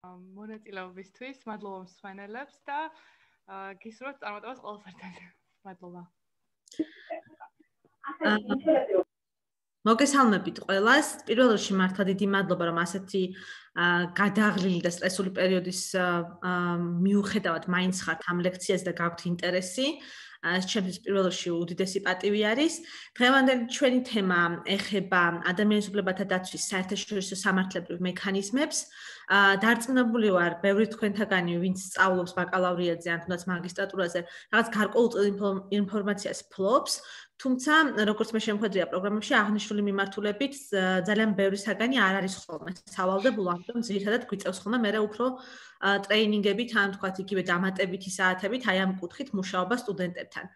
მონაწილეობისთვის, მადლობა მსმენელებს და გისურვებთ წარმატებას ყველასთან. მადლობა. მოგესალმებით ყველას. პირველ რიგში მართლა დიდი მადლობა, რომ ასეთი გადაღლილი და სტრესული პერიოდის მიუხედავად მაინც ხართ ამ ლექციაზე და გაქვთ ინტერესი. ჩემთვის პირველ რიგში უდიდესი პატივი არის. დღევანდელი ჩვენი თემა ეხება ადამიანის უფლებათა დაცვის საერთაშორისო სამართლებრივ მექანიზმებს. დარწმუნებული ვარ, ბევრი თქვენთაგანი, ვინც სწავლობს ბაკალავრიატზე ან თუნდაც მაგისტრატურაზე, რაღაც გარკვეულ ინფორმაციას ფლობს. თუმცა, როგორც მე შემოხვედრია პროგრამებში აღნიშნული მიმართულებით, ძალიან ბევრი საგანი არ არის ხოლმე სავალდებულო, ამიტომ ძირითადად გვიწევს ხოლმე მე უფრო ტრეინინგებით, ან თქვათ იგივე დამატებითი საათებით აი ამ კუთხით მუშაობა სტუდენტებთან.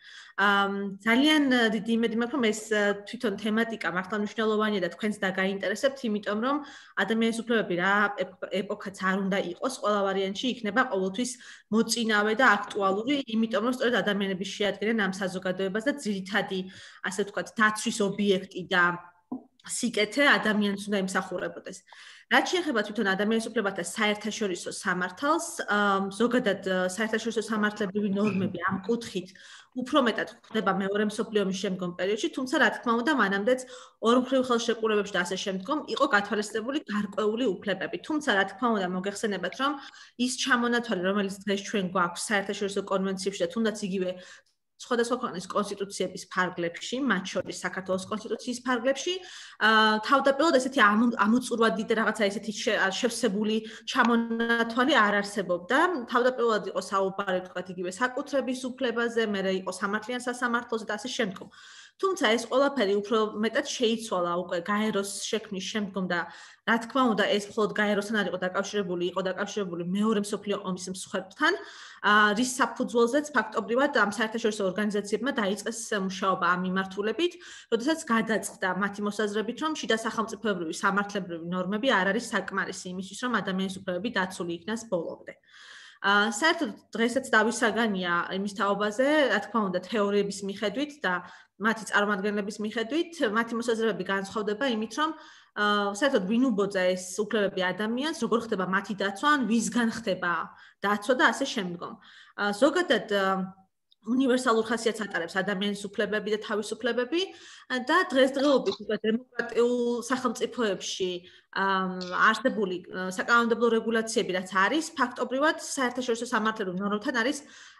ძალიან დიდი იმედი მაქვს, რომ ეს თვითონ თემატიკა მართლა მნიშვნელოვანია და თქვენს დაგაინტერესებთ, იმიტომ რომ ადამიანის უფლებები რა ეპოქაც არ უნდა იყოს, ყველა ვარიანტში იქნება ყოველთვის მოწინავე და აქტუალური, იმიტომ რომ სწორედ ადამიანები შეადგენენ ამ საზოგადოებას და ძირითადი, ასე ვთქვათ, დაცვის ობიექტი და სიკეთე ადამიანს უნდა იმსახურებოდეს. რაც შეეხება თვითონ ადამიანის უფლებათა საერთაშორისო სამართალს, ზოგადად საერთაშორისო სამართლებრივი ნორმები ამ კუთხით უფრო მეტად ხდება მეორე მსოფლიო ომის შემდგომ პერიოდში, თუმცა რა თქმა უნდა, მანამდეც ორმხრივ ხელშეკრულებებში და ასე შემდგომ იყო გათვალისწინებული გარკვეული უფლებები. თუმცა რა თქმა უნდა, მოგეხსენებათ, რომ ის ჩამონათვალი, რომელიც დღეს ჩვენ გვაქვს საერთაშორისო კონვენციებში და თუნდაც იგივე სხვადასხვა ქვეყნის კონსტიტუციების ფარგლებში, მათ შორის საქართველოს კონსტიტუციის ფარგლებში, თავდაპირველად ესეთი ამოწურვადი და რაღაცა ესეთი შევსებული ჩამონათვალი არ არსებობდა. თავდაპირველად იყო საუბარი, თქვათ, იგივე საკუთრების უფლებაზე, მერე იყო სამართლიან სასამართლოზე და ასე შემდგომ. თუმცა ეს ყველაფერი უფრო მეტად შეიცვალა უკვე გაეროს შექმნის შემდგომ და რა თქმა უნდა, ეს მხოლოდ გაეროსთან არ იყო დაკავშირებული მეორე მსოფლიო ომის მსხვერპლთან, რის საფუძველზეც ფაქტობრივად ამ საერთაშორისო ორგანიზაციებმა დაიწყეს მუშაობა ამ მიმართულებით, როდესაც გადაწყდა მათი მოსაზრებით, რომ შიდა სახელმწიფოებრივი სამართლებრივი ნორმები არ არის საკმარისი იმისთვის, რომ ადამიანის უფლებები დაცული იქნას ბოლომდე. საერთოდ დღესაც დავისაგანია იმის თაობაზე, რა თქმა უნდა, თეორიების მიხედვით და მათი წარმომადგენლების მიხედვით, მათი მოსაზრებები განსხვავდება იმით, რომ საერთოდ ვინ უბოძა ეს უფლებები ადამიანს, როგორ ხდება მათი დაცვა, ან ვისგან ხდება დაცვა და ასე შემდგომ. ზოგადად უნივერსალურ ხასიათს ატარებს ადამიანის უფლებები და თავისუფლებები და დღესდღეობით დემოკრატიულ სახელმწიფოებში არსებული საკანონმდებლო რეგულაციები რაც არის, ფაქტობრივად საერთაშორისო სამართლებრივ ნორმებთან არის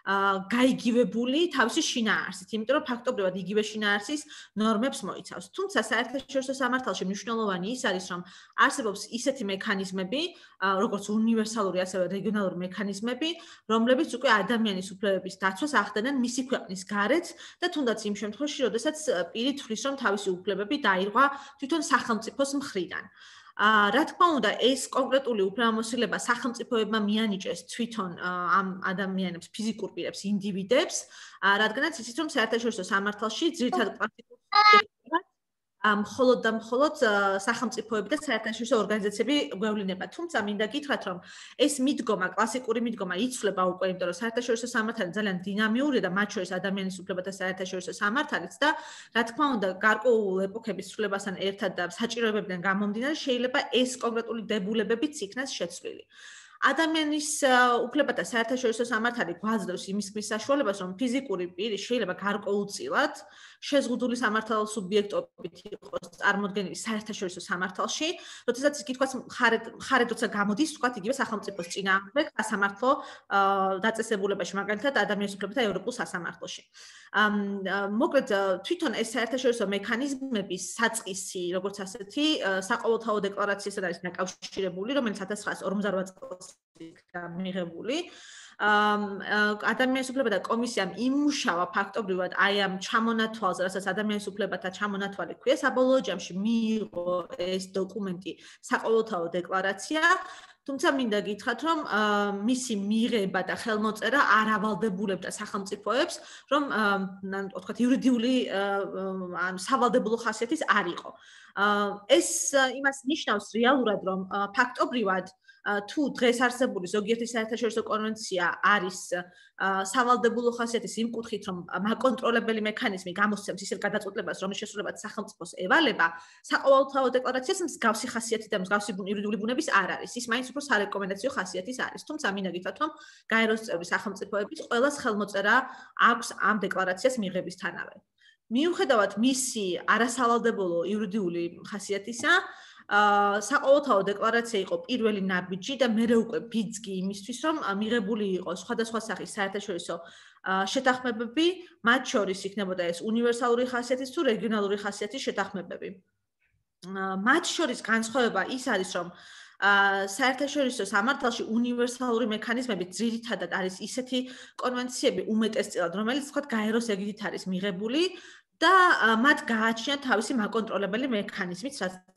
გაიგივებული თავისი შინაარსით, იმიტომ რომ ფაქტობრივად იგივე შინაარსის ნორმებს მოიცავს. თუმცა საერთაშორისო სამართალში მნიშვნელოვანი ის არის, რომ არსებობს ისეთი მექანიზმები, როგორც უნივერსალური, ასევე რეგიონალური მექანიზმები, რომლებიც უკვე ადამიანის უფლებების დაცვას ახდენენ მისი ქვეყნის გარეთ და თუნდაც იმ შემთხვევაში, როდესაც პირი თვლის, რომ თავისი უფლებები დაირღვა თვითონ სახელმწიფოს მხრიდან. რა თქმა უნდა, ეს კონკრეტული უფლებამოსილება სახელმწიფოებმა მიანიჭეს თვითონ ამ ადამიანებს, ფიზიკურ პირებს, ინდივიდებს, რადგანაც იცით, რომ საერთაშორისო სამართალში ძირითადად კლასიკურ მხოლოდ და მხოლოდ სახელმწიფოები და საერთაშორისო ორგანიზაციები გვევლინება. თუმცა მინდა გითხრათ, რომ ეს მიდგომა, კლასიკური მიდგომა იცვლება უკვე, იმიტომ რომ საერთაშორისო სამართალი ძალიან დინამიურია და მათ შორის ადამიანის უფლებათა საერთაშორისო სამართალიც და რა თქმა უნდა, გარკვეულ ეპოქების ცვლილებასთან ერთად და საჭიროებებიდან გამომდინარე, შეიძლება ეს კონკრეტული დებულებებიც იქნას შეცვლილი. ადამიანის უფლებათა საერთაშორისო სამართალი გვაძლევს იმის საშუალებას, რომ ფიზიკური პირი შეიძლება გარკვეულწილად შეზღუდული სამართალ სუბიექტობით იყოს წარმოდგენილი საერთაშორისო სამართალში, როდესაც იგი თქვა მხარეთ როცა გამოდის, თქვა იგივე სახელმწიფოს წინააღმდეგ სასამართლო დაწესებულებაში, მაგალითად ადამიანის უფლებათა ევროპულ სასამართლოში. მოკლედ, თვითონ ეს საერთაშორისო მექანიზმების საწყისი, როგორც ასეთი, საყოველთაო დეკლარაციასთან არის დაკავშირებული, რომელიც 1958 წელს იქნა მიღებული. ადამიანის უფლებათა კომისიამ იმუშავა ფაქტობრივად აი ამ ჩამონათვალზე, რასაც ადამიანის უფლებათა ჩამონათვალი ქვია, საბოლოო ჯამში მიიღო ეს დოკუმენტი საყოველთაო დეკლარაცია. თუმცა მინდა გითხრათ, რომ მისი მიღება და ხელმოწერა არ ავალდებულებდა სახელმწიფოებს, რომ თქვათ იურიდიული ან სავალდებულო ხასიათის არ იყო. ეს იმას ნიშნავს რეალურად, რომ ფაქტობრივად თუ დღეს არსებული ზოგიერთი საერთაშორისო კონვენცია არის სავალდებულო ხასიათის იმ კუთხით, რომ მაკონტროლებელი მექანიზმი გამოსცემს ისეთ გადაწყვეტილებას, რომლის შესრულებაც სახელმწიფოს ევალება, საყოველთაო დეკლარაციას მსგავსი ხასიათი და მსგავსი იურიდიული ბუნების არ არის. ის მაინც უფრო სარეკომენდაციო ხასიათის არის. თუმცა მინდა გითხრათ, რომ გაეროს წევრი სახელმწიფოების ყველას ხელმოწერა აქვს ამ დეკლარაციას მიღებისთანავე. მიუხედავად მისი არასავალდებულო იურიდიული ხასიათისა, საყოველთაო დეკლარაცია იყო პირველი ნაბიჯი და მერე უკვე ბიძგი იმისთვის, რომ მიღებული იყოს სხვადასხვა სახის საერთაშორისო შეთანხმებები, მათ შორის იქნებოდა ეს უნივერსალური ხასიათის თუ რეგიონალური ხასიათის შეთანხმებები. მათ შორის განსხვავება ის არის, რომ საერთაშორისო სამართალში უნივერსალური მექანიზმები ძირითადად არის ისეთი კონვენციები უმეტესწილად, რომელიც თქვათ გაეროს ეგიდით არის მიღებული და მათ გააჩნიათ თავისი მაკონტროლებელი მექანიზმიც,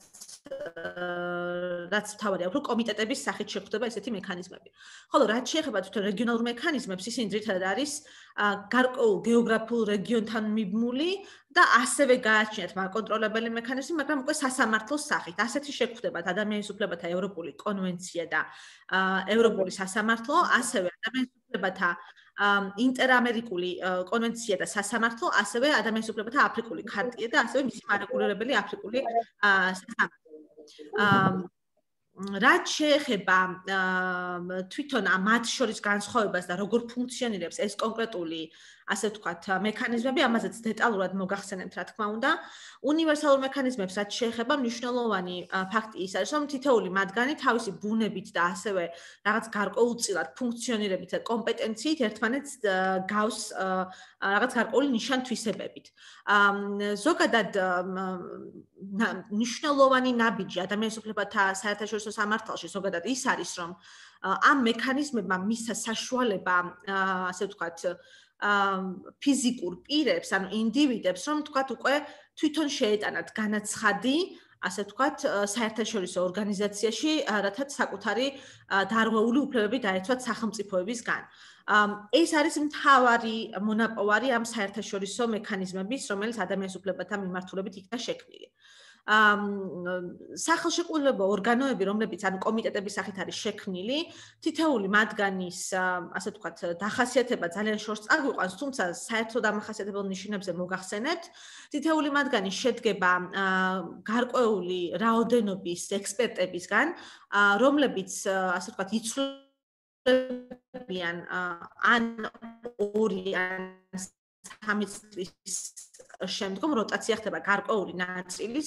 რაც თავარია, უფრო კომიტეტების სახით შეხვდება ესეთი მექანიზმები. ხოლო რაც შეეხება თვითონ რეგიონალურ მექანიზმებს, ისინი ძირითადად არის გარკვეულ გეოგრაფიულ რეგიონთან მიბმული და ასევე გააჩნიათ მაკონტროლებელი მექანიზმი, მაგრამ უკვე სასამართლოს სახით. ასეთი შეგვხვდებათ ადამიანის უფლებათა ევროპული კონვენცია და ევროპული სასამართლო, ასევე ადამიანის უფლებათა ინტერამერიკული კონვენცია და სასამართლო, ასევე ადამიანის უფლებათა აფრიკული ქარტია და ასევე მისი მარეგულირებელი აფრიკული სასამართლო. რაც შეეხება თვითონ მათ შორის განსხვავებას და როგორ ფუნქციონირებს ეს კონკრეტული, ასე ვთქვათ, მექანიზმები, ამაზეც დეტალურად მოგახსენებთ, რა თქმა უნდა. უნივერსალურ მექანიზმებს რაც შეეხება, მნიშვნელოვანი ფაქტი ის არის, რომ თითოეული მათგანი თავისი ბუნებით და ასევე რაღაც გარკვეულწილად ფუნქციონირებით და კომპეტენციით ერთმანეთს გავს რაღაც გარკვეული ნიშან-თვისებებით. ზოგადად მნიშვნელოვანი ნაბიჯი ადამიანის უფლებათა საერთაშორისო სამართალში ზოგადად ის არის, რომ ამ მექანიზმებმა მისცა საშუალება, ასე ვთქვათ, ფიზიკურ პირებს, ანუ ინდივიდებს, რომ თქვათ უკვე თვითონ შეეტანათ განაცხადი, ასე ვთქვათ, საერთაშორისო ორგანიზაციაში, რათაც საკუთარი დარღვეული უფლებები დაეცვათ სახელმწიფოებისგან. ეს არის მთავარი მონაპოვარი ამ საერთაშორისო მექანიზმების, რომელიც ადამიანის უფლებათა მიმართულებით იქნა შექმნილი. სახელშეკრულებო ორგანოები, რომლებიც ანუ კომიტეტების სახით არის შექმნილი, თითოეული მათგანის, ასე ვთქვათ, დახასიათება ძალიან შორს წაგვიყვანს, თუმცა საერთო დამახასიათებელ ნიშნებზე მოგახსენებთ, თითოეული მათგანი შედგება გარკვეული რაოდენობის ექსპერტებისგან, რომლებიც, ასე ვთქვათ, იცვლებიან ან 2 ან 3 წლის შემდგომ როტაცია ხდება გარკვეული ნაწილის.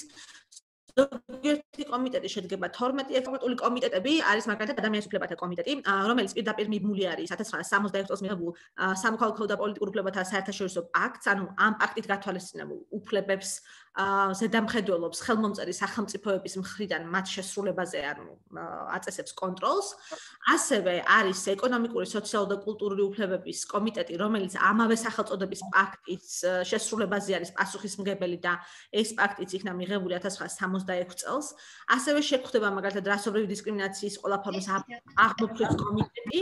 ზოგიერთი კომიტეტი შედგება 12 ექსპერტული კომიტეტები, არის მაგალითად ადამიანის უფლებათა კომიტეტი, რომელიც პირდაპირ მიბმული არის 1966 წელს მიღებულ სამოქალაქო და პოლიტიკურ უფლებათა საერთაშორისო პაქტს, ანუ ამ პაქტით გათვალისწინებულ უფლებებს ზედამხედველობს ხელმომწერი სახელმწიფოების მხრიდან მათ შესრულებაზე, ანუ აწესებს კონტროლს. ასევე არის ეკონომიკური, სოციალური და კულტურული უფლებების კომიტეტი, რომელიც ამავე სახელწოდების პაქტის შესრულებაზე არის პასუხისმგებელი და ეს პაქტიც იქნა მიღებული 1966 წელს. ასევე შეგვხვდება მაგალითად რასობრივი დისკრიმინაციის ყველა ფორმის აღმოფხვის კომიტეტი.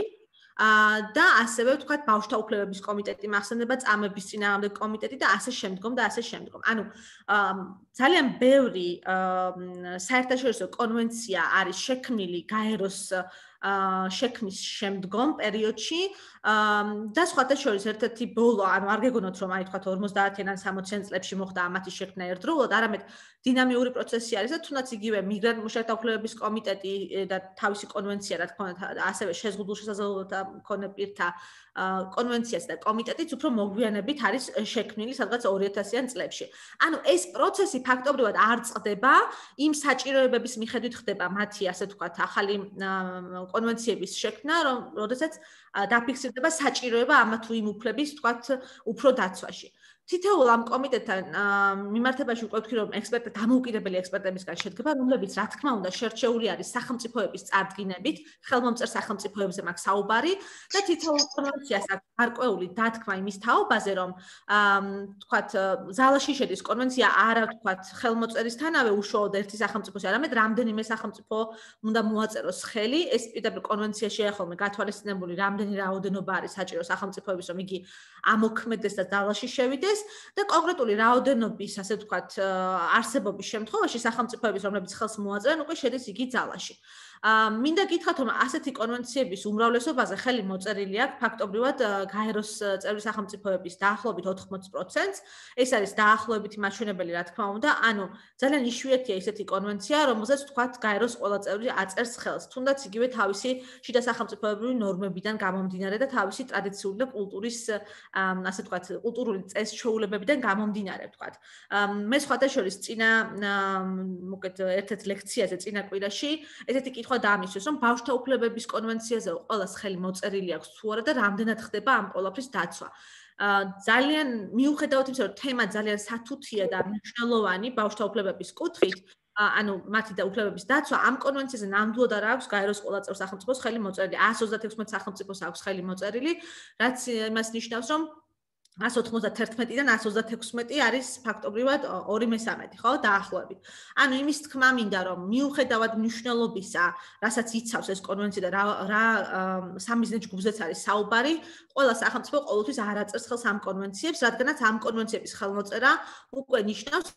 და ასევე ვთქვათ ბავშვთა უფლებების კომიტეტი მახსენდება, წამების წინააღმდეგ კომიტეტი და ასე შემდგომ და ასე შემდგომ. ანუ ძალიან ბევრი საერთაშორისო კონვენცია არის შექმნილი გაეროს შექმნის შემდგომ პერიოდში და სხვათა შორის ერთ-ერთი ბოლო, ანუ არ გეგონოთ რომ აი თქვათ 50-იან ან 60-იან წლებში მოხდა ამათი შექმნა ერთდროულად, არამედ დინამიური პროცესი არის და თუნდაც იგივე მიგრანტ მუშაკთა უფლებების კომიტეტი და თავისი კონვენცია, რა თქმა უნდა, ასევე შეზღუდულ შესაძლებლობათა მქონე პირთა კონვენციაც და კომიტეტიც უფრო მოგვიანებით არის შექმნილი სადღაც 2000-იან წლებში. ანუ ეს პროცესი ფაქტობრივად არ წყდება, იმ საჭიროებების მიხედვით ხდება მათი, ასე ვთქვათ, ახალი კონვენციების შექმნა, როდესაც დაფიქსირდება საჭიროება ამა თუ იმ უფლების, ვთქვათ, უფრო დაცვაში. თითოეულ ამ კომიტეტთან მიმართებაში უკვე ვთქვი, რომ დამოუკიდებელი ექსპერტებისგან შედგება, რომლებიც რა თქმა უნდა შერჩეული არის სახელმწიფოების წარდგინებით, ხელმომწერ სახელმწიფოებზე მაქვს საუბარი და თითოეულ კონვენციას აქვს გარკვეული დათქმა იმის თაობაზე, რომ ვთქვათ, ზალაში შედის კონვენცია არა ვთქვათ, ხელმოწერისთანავე უშუალოდ ერთი სახელმწიფოსი, არამედ რამდენიმე სახელმწიფო უნდა მოაწეროს ხელი, ეს პირდაპირ კონვენციაში ახლა გათვალისწინებული რამდენი რაოდენობა არის საჭირო სახელმწიფოების, რომ იგი ამოქმედეს და ზალაში შევიდეს და კონკრეტული რაოდენობის, ასე ვთქვათ, არსებობის შემთხვევაში სახელმწიფოების, რომლებიც ხელს მოაწერენ, უკვე შედის იგი ზალაში. მინდა გითხრათ, რომ ასეთი კონვენციების უმრავლესობაზე ხელი მოწერილი აქვს ფაქტობრივად გაეროს წევრი სახელმწიფოების დაახლოებით 80%-ს. ეს არის დაახლოებითი მაჩვენებელი, რა თქმა უნდა. ანუ ძალიან იშვიათია ესეთი კონვენცია, რომელზეც თქვათ გაეროს ყველა წევრი აწერს ხელს, თუნდაც იგივე თავისი შიდა სახელმწიფოებრივი ნორმებიდან გამომდინარე და თავისი ტრადიციული და კულტურის ასე თქვათ, კულტურული წესჩვეულებებიდან გამომდინარე, თქვათ. მე სხვადასხვა წინა მოკეთ ერთ-ერთ ლექციაზე წინა კვირაში ესეთი კითხვა დაამისვეს, რომ ბავშვთა უფლებების კონვენციაზე ყველას ხელი მოწერილი აქვს თუ არა და რამდენად ხდება ამ ყველაფრის დაცვა. ძალიან მიუხედავად იმისა, რომ თემა ძალიან სათუთია და მნიშვნელოვანი ბავშვთა უფლებების კუთხით, ანუ მათი და უფლებების დაცვა ამ კონვენციაზე ნამდვილად არ აქვს გაეროს ყველა წევრ სახელმწიფოს ხელი მოწერილი. 136 სახელმწიფოს აქვს ხელი მოწერილი, რაც იმას ნიშნავს, რომ 191-დან 136 არის ფაქტობრივად 2/3, ხო, დაახლოებით. ანუ იმის თქმა მინდა, რომ მიუხედავად მნიშვნელობისა, რასაც იცავს ეს კონვენცია და რა სამიზნე ჯგუფზეც არის საუბარი, ყველა სახელმწიფო ყოველთვის არ აწერს ხელს ამ კონვენციებს, რადგანაც ამ კონვენციების ხელმოწერა უკვე ნიშნავს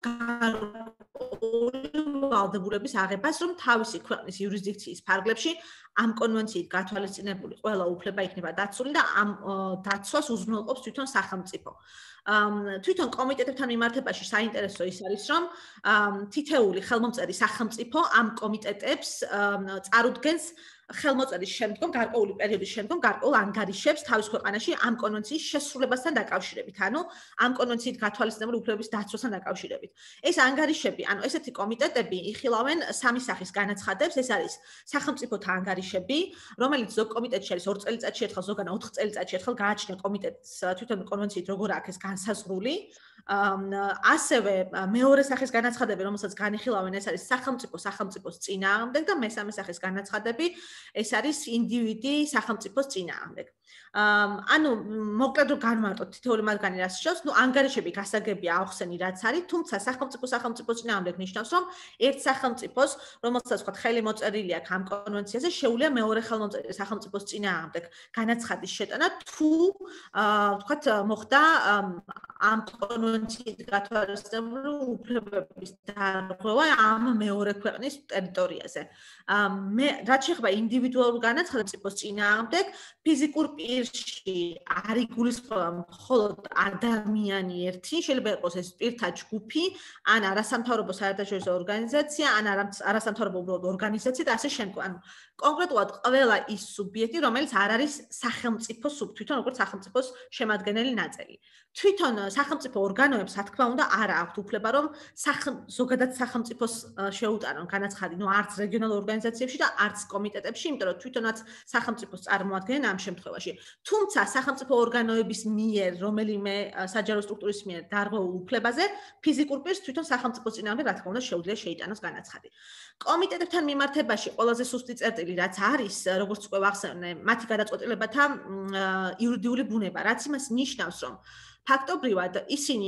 ვალდებულების აღებას, რომ თავისი ქვეყნის იურისდიქციის ფარგლებში ამ კონვენციით გათვალისწინებული ყველა უფლება იქნება დაცული და ამ დაცვას უზრუნველყოფს თვითონ სახელმწიფო. თვითონ კომიტეტებთან მიმართებაში საინტერესო ის არის, რომ თითეული ხელმომწერი სახელმწიფო ამ კომიტეტებს წარუდგენს ხელმოწერის შემდგომ, გარკვეული პერიოდის შემდგომ, გარკვეულ ანგარიშებს თავის ქვეყანაში ამ კონვენციის შესრულებასთან დაკავშირებით, ანუ ამ კონვენციით გათვალისწინებული უფლებების დაცვასთან დაკავშირებით. ეს ანგარიშები, ანუ ესეთი კომიტეტები იხილავენ სამი სახის განაცხადებს, ეს არის სახელმწიფოთა ანგარიშები, რომელიც ზოგ კომიტეტში არის 2 წელიწადში ერთხელ, ზოგან 4 წელიწადში ერთხელ გააჩნია კომიტეტს თვითონ კონვენციით როგორ აქვს განსაზღვრული. ასევე მეორე სახის განაცხადები, რომელსაც განიხილავენ, ეს არის სახელმწიფოს წინააღმდეგ და მესამე სახის განაცხადები, ეს არის ინდივიდი სახელმწიფოს წინააღმდეგ. ანუ მოკლედ რომ განმარტოთ თითოეული მათგანი რას შეავს, ანგარიშები გასაგებია ახსენი რაც არის, თუმცა სახელმწიფოს წინააღმდეგ ნიშნავს, რომ ერთ სახელმწიფოს, რომელსაც ვთქვათ ხელი მოწერილი აქვს ამ კონვენციაზე, შეუძლია მეორე ხელმოწერილი სახელმწიფოს წინააღმდეგ განაცხადის შეტანა, თუ ვთქვათ მოხდა ამ კონვენციით გათვალისწინებული უფლებების დარღვევა ამ მეორე ქვეყნის ტერიტორიაზე. რაც შეეხება ინდივიდუალურ განაცხადებს წინააღმდეგ, ფიზიკურ პირში არ იგულისხმება მხოლოდ ადამიანი ერთი, შეიძლება იყოს ეს პირთა ჯგუფი, ან არასამთავრობო საერთაშორისო ორგანიზაცია, ან არასამთავრობო უბრალოდ ორგანიზაცია და ასე შემდგომ. ანუ კონკრეტულად ყველა ის სუბიექტი, რომელიც არ არის სახელმწიფოს თვითონ როგორც სახელმწიფოს შემადგენელი ნაწილი. თვითონ სახელმწიფო ორგანოებს, რა თქმა უნდა, არ აქვთ უფლება, რომ ზოგადად სახელმწიფოს შეუტანონ განაცხადი, არც რეგიონალურ ორგანიზაციებში და არც კომიტეტებში, იმიტომ რომ თვითონაც სახელმწიფოს წარმოადგენენ ამ შემთხვევაში. თუმცა სახელმწიფო ორგანოების მიერ, რომელიმე საჯარო სტრუქტურის მიერ დარღვეულ უფლებაზე, ფიზიკურ პირს თვითონ სახელმწიფოს წინააღმდეგ, რა თქმა უნდა, შეუძლია შეიტანოს განაცხადი. კომიტეტებთან მიმართებაში ყველაზე სუსტი წერტილი, რაც არის, როგორც უკვე ვახსენე, მათი გადაწყვეტილებათა იურიდიული ბუნება, რაც იმას ნიშნავს, რომ ფაქტობრივად ისინი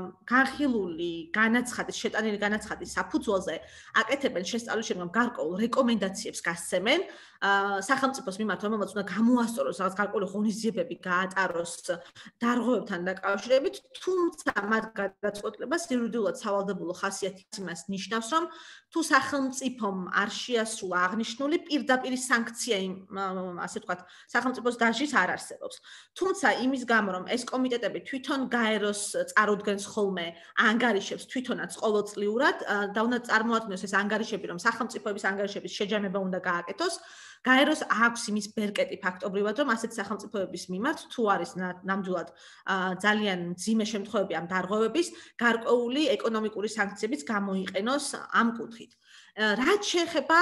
განხილული განაცხადის, შეტანილი განაცხადის საფუძველზე აკეთებენ შესწავლის შემდგომ გარკვეულ რეკომენდაციებს გასცემენ სახელმწიფოს მიმართ, რომელმაც უნდა გამოასწოროს რაღაც გარკვეული ღონისძიებები გაატაროს დარღვევებთან დაკავშირებით, თუმცა მათ გადაწყვეტილებას იურიდიულად სავალდებულო ხასიათი იმას ნიშნავს, რომ თუ სახელმწიფომ არ შეასრულა აღნიშნული პირდაპირ სანქცია ასე ვთქვათ, სახელმწიფოს დაშლის არ არსებობს. თუმცა იმის გამო, რომ ეს კომიტეტები თვითონ გაეროს წარუდგენს ხოლმე ანგარიშებს თვითონაც ყოველწლიურად და უნდა წარმოადგინოს ეს ანგარიშები, რომ სახელმწიფოების ანგარიშების შეჯამება უნდა გააკეთოს. გაეროს აქვს იმის ბერკეტი ფაქტობრივად, რომ ასეთ სახელმწიფოების მიმართ თუ არის ნამდვილად ძალიან მძიმე შემთხვევები ამ დარღვევების, გარკვეული ეკონომიკური სანქციებიც გამოიყენოს ამ კუთხით. რაც შეეხება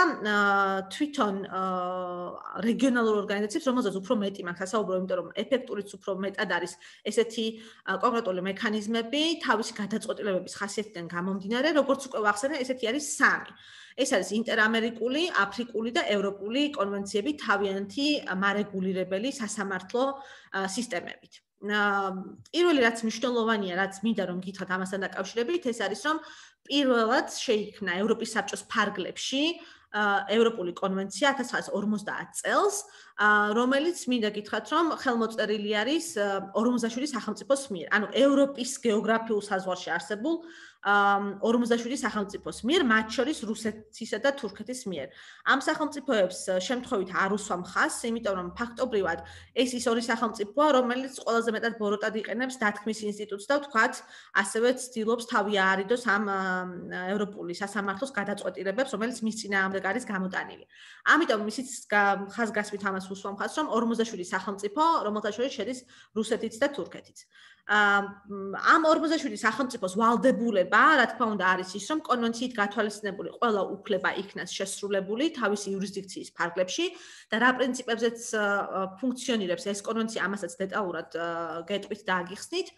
თვითონ რეგიონალურ ორგანიზაციებს, რომელზეც უფრო მეტი მაქვს ასაუბრო, იმიტომ რომ ეფექტურიც უფრო მეტად არის ესეთი კონკრეტული მექანიზმები თავისი გადაწყვეტილებების ხასიათიდან გამომდინარე, როგორც უკვე ვახსენე, ესეთი არის 3. ეს არის ინტერამერიკული, აფრიკული და ევროპული კონვენციები თავიანთი მარეგულირებელი სასამართლო სისტემებით. პირველი რაც მნიშვნელოვანია, რაც მინდა რომ გითხრათ ამასთან დაკავშირებით, ეს არის რომ პირველად შეიქმნა ევროპის საბჭოს ფარგლებში ევროპული კონვენცია 1950 წელს, რომელიც მინდა გითხრათ, რომ ხელმოწერილი არის 47 სახელმწიფოს მიერ. ანუ ევროპის გეოგრაფიულ საზღვარში არსებულ 47 სახელმწიფოს მიერ, მათ შორის რუსეთისა და თურქეთის მიერ. ამ სახელმწიფოებს შემთხვევით არ უსვამ ხაზს, იმიტომ რომ ფაქტობრივად ეს ის ორი სახელმწიფოა, რომელიც ყველაზე მეტად ბოროტად იყენებს დათქმის ინსტიტუტს და ვთქვათ, ასევე ცდილობს თავი აარიდოს ამ ევროპული სასამართლოს გადაწყვეტილებებს, რომელიც მის წინააღმდეგ არის გამოტანილი. ამიტომ ისიც ხაზგასმით ამას უსვამ ხაზს, რომ 47 სახელმწიფო, რომელთა შორის შედის რუსეთიც და თურქეთიც. ამ 47 სახელმწიფოს ვალდებულება, რა თქმა უნდა, არის ის, რომ კონვენციით გათვალისწინებული ყველა უფლება იქნას შესრულებული თავისი იურისდიქციის ფარგლებში და რა პრინციპებზეც ფუნქციონირებს ეს კონვენცია, ამასაც დეტალურად გეტყვით და აგიხსნით.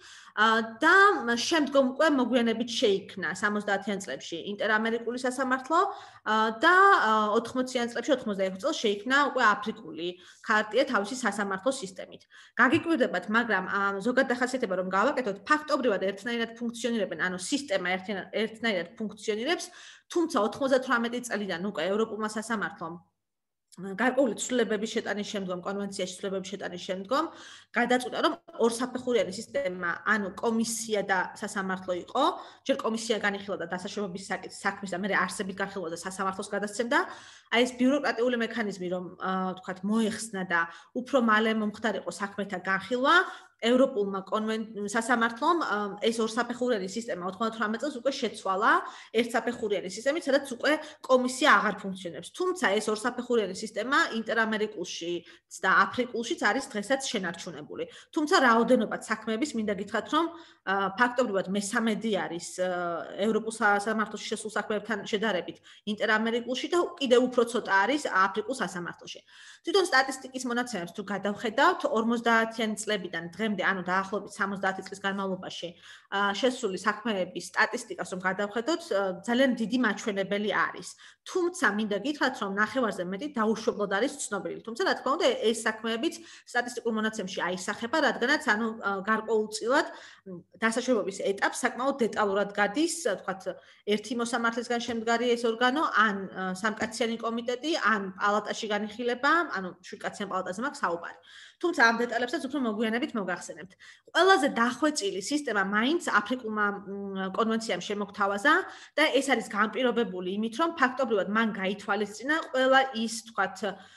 და შემდგომ უკვე მოგვიანებით შეიქმნა 70-იან წლებში ინტერამერიკული სასამართლო და 80-იან წლებში 86 წელს შეიქმნა უკვე აფრიკული ქარტია თავისი სასამართლო სისტემით. გაგიკვირდებათ, მაგრამ ზოგადად დახასიათება რომ გავაკეთოთ, ფაქტობრივად ერთნაირად ფუნქციონირებენ, ანუ სისტემა ერთნაირად ფუნქციონირებს, თუმცა 98 წლიდან უკვე ევროპულმა სასამართლომ გარკვეული ცვლილებების შეტანის შემდგომ, კონვენციაში ცვლილებების შეტანის შემდგომ, გადაწყვიტა, რომ ორსაფეხურიანი სისტემა, ანუ კომისია და სასამართლო იყო, ჯერ კომისია განიხილავდა დასაშვებების საქმის და მერე არსებით განხილავდა სასამართლოს გადასცემდა. აი ეს ბიუროკრატიული მექანიზმი, რომ ვთქვათ, მოეხსნა და უფრო მალე მომხდარიყო საქმეთა განხილვა, ევროპულმა სასამართლომ ეს ორსაფეხურიანი სისტემა 98 წელს უკვე შეცვალა ერთსაფეხურიანი სისტემით, სადაც უკვე კომისია აღარ ფუნქციონირებს. თუმცა ეს ორსაფეხურიანი სისტემა ინტერამერიკულში და აფრიკულშიც არის დღესაც შენარჩუნებული. თუმცა რაოდენობად საქმეების მინდა გითხრათ, რომ ფაქტობრივად მესამედი არის ევროპულ სასამართლოში შესულ საქმეებთან შედარებით ინტერამერიკულში და კიდევ უფრო ცოტა არის აფრიკულ სასამართლოში. თვითონ სტატისტიკის მონაცემებს თუ გადავხედავთ, 50-იან წლებიდან დღემდე, ანუ დაახლოებით 70 წლის განმავლობაში შესული საქმეების სტატისტიკას რომ გადავხედოთ, ძალიან დიდი მაჩვენებელი არის. თუმცა მინდა გითხრათ, რომ ნახევარზე მეტი დაუშვებლად არის ცნობილი. თუმცა რა თქმა უნდა, ეს საქმეებიც სტატისტიკურ მონაცემებში აისახება, რადგანაც ანუ გარკვეულწილად დასაშვებების ეტაპს საკმაოდ დეტალურად გადის, თქვათ, ერთი მოსამართლისგან შემდგარი ეს ორგანო, ან სამკაციანი კომიტეტი, ან პალატაში განიხილება, ანუ 7-კაციან პალატაზე მაქვს საუბარი. თუმცა ამ დეტალებსაც უფრო მოგვიანებით მოგახსენებთ. ყველაზე დახვეწილი სისტემა მაინც აფრიკულმა კონვენციამ შემოგთავაზა და ეს არის განპირობებული იმით, რომ ფაქტობრივად მან გაითვალისწინა ყველა ის, თქვათ,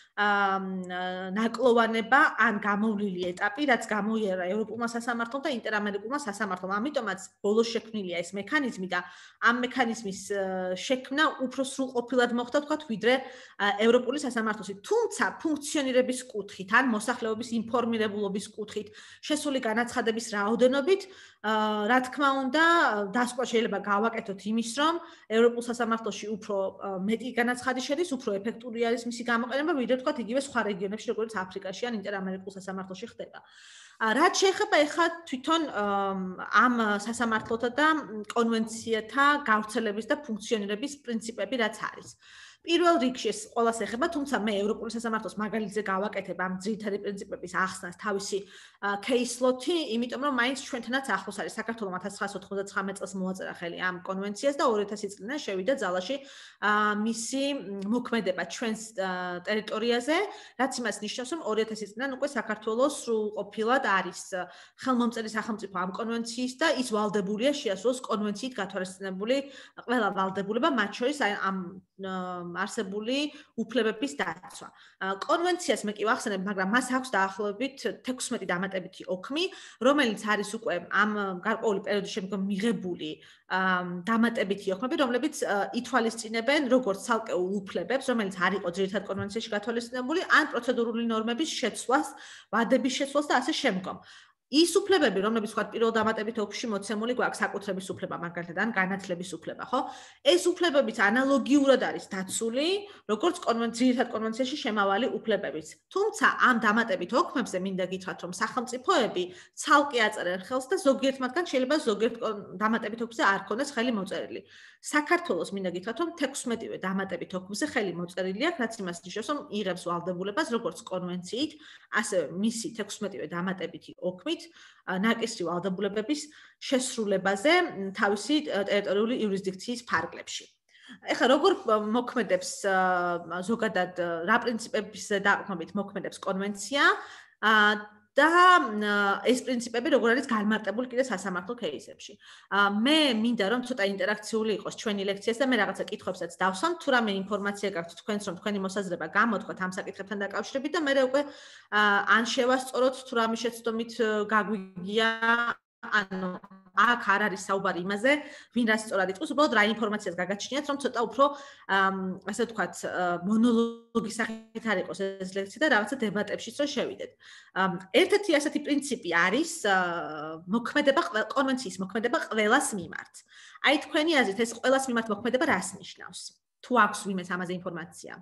ნაკლოვანება ან გამოვლილი ეტაპი, რაც გამოიარა ევროპულმა სასამართლომ და ინტერამერიკულმა სასამართლომ. ამიტომაც ბოლოს შექმნილია ეს მექანიზმი და ამ მექანიზმის შექმნა უფრო სრულყოფილად მოხდა, თქვათ, ვიდრე ევროპული სასამართლოსი. თუმცა ფუნქციონირების კუთხით ან მოსახლეობის ინფორმირებულობის კუთხით, შესული განაცხადების რაოდენობით, რა თქმა უნდა, დასკვნა შეიძლება გავაკეთოთ იმის, რომ ევროპულ სასამართლოში უფრო მეტი განაცხადი შედის, უფრო ეფექტური არის მისი გამოყენება, ვიდრე თქვათ იგივე სხვა რეგიონებში, როგორც აფრიკაში ან ინტერამერიკულ სასამართლოში ხდება. რაც შეეხება ახლა თვითონ ამ სასამართლოთა და კონვენციათა გავრცელების და ფუნქციონირების პრინციპები რაც არის. პირველ რიგში ეს ყველას ეხება, თუმცა მე ევროპული სასამართლოს მაგალითზე გავაკეთებ ამ ძირითადი პრინციპების ახსნას თავისი кейსლოთი, იმიტომ რომ მაინც ჩვენთანაც ახლოს არის საქართველოს 1999 წელს მოაწერა ხელი ამ კონვენციას და 2000 წლიდან შევიდა ძალაში მისი მოქმედება ჩვენს ტერიტორიაზე, რაც იმას ნიშნავს, რომ 2000 წლიდან უკვე საქართველოს სრულყოფილად არის ხელმომწერი სახელმწიფო ამ კონვენციის და ის ვალდებულია შეასრულოს კონვენციით გათვალისწინებული ყველა ვალდებულება, მათ შორის ამ არსებული უფლებების დაცვა. კონვენციას მე კი ვახსენებ, მაგრამ მას აქვს დაახლოებით 16 დამატებითი ოქმი, რომელიც არის უკვე ამ გარკვეული პერიოდის შემდგომ მიღებული დამატებითი ოქმები, რომლებიც ითვალისწინებენ როგორც ცალკეულ უფლებებს, რომელიც არ იყო ძირითად კონვენციაში გათვალისწინებული, ან პროცედურული ნორმების შეცვლას, ვადების შეცვლას და ასე შემდგომ. ის უფლებები, რომლებიც ვთქვათ პირველ დამატებით ოქში მოცემული გვაქვს საკუთრების უფლება, მაგალითად, ან განათლების უფლება, ხო? ეს უფლებებიც ანალოგიურად არის დაცული, როგორც ძირითად კონვენციაში შემავალი უფლებებიც. თუმცა ამ დამატებით ოქმებზე მინდა გითხრათ, რომ სახელმწიფოები ცალკე აწერენ ხელს და ზოგიერთ მათგან შეიძლება ზოგიერთ დამატებით ოქმზე არ ქონდეს ხელი მოწერილი. საქართველოს მინდა გითხრათ, რომ 16-ვე დამატებით ოქმზე ხელი მოწერილი აქვს, რაც იმას ნიშნავს, რომ იღებს ვალდებულებას როგორც კონვენციით, ასევე მისი 16-ვე დამატებითი ოქმით ნაკისრი ვალდებულებების შესრულებაზე თავისი ტერიტორიული იურისდიქციის ფარგლებში. ეხლა როგორ მოქმედებს ზოგადად რა პრინციპების დაყრდნობით მოქმედებს კონვენცია? და ეს პრინციპები როგორ არის განმარტებული კიდე სასამართლო кейსებში. მე მინდა რომ ცოტა ინტერაქციული იყოს ჩვენი ლექციაც და მე რაღაცა კითხვებსაც დავსვამ, თუ რამე ინფორმაცია გაქვთ თქვენს რომ თქვენი მოსაზრება გამოთქვათ ამ საკითხებთან დაკავშირებით და მე უკვე ან შევასწოროთ თუ რამე შეცდომით გაგვიგია, ანუ აქ არ არის საუბარი იმაზე, ვინ რას სწორად იტყვის, უბრალოდ რა ინფორმაციას გაგაჩნიათ, რომ ცოტა უფრო ასე ვთქვათ, მონოლოგის სახით არ იყოს ეს ლექცია და რაღაცა დებატებშიც რომ შევიდეთ. ერთ-ერთი ასეთი პრინციპი არის მოქმედება კონვენციის მოქმედება ყველას მიმართ. აი თქვენი აზრით ეს ყველას მიმართ მოქმედება რას ნიშნავს? თუ აქვს ვინმეს ამაზე ინფორმაცია?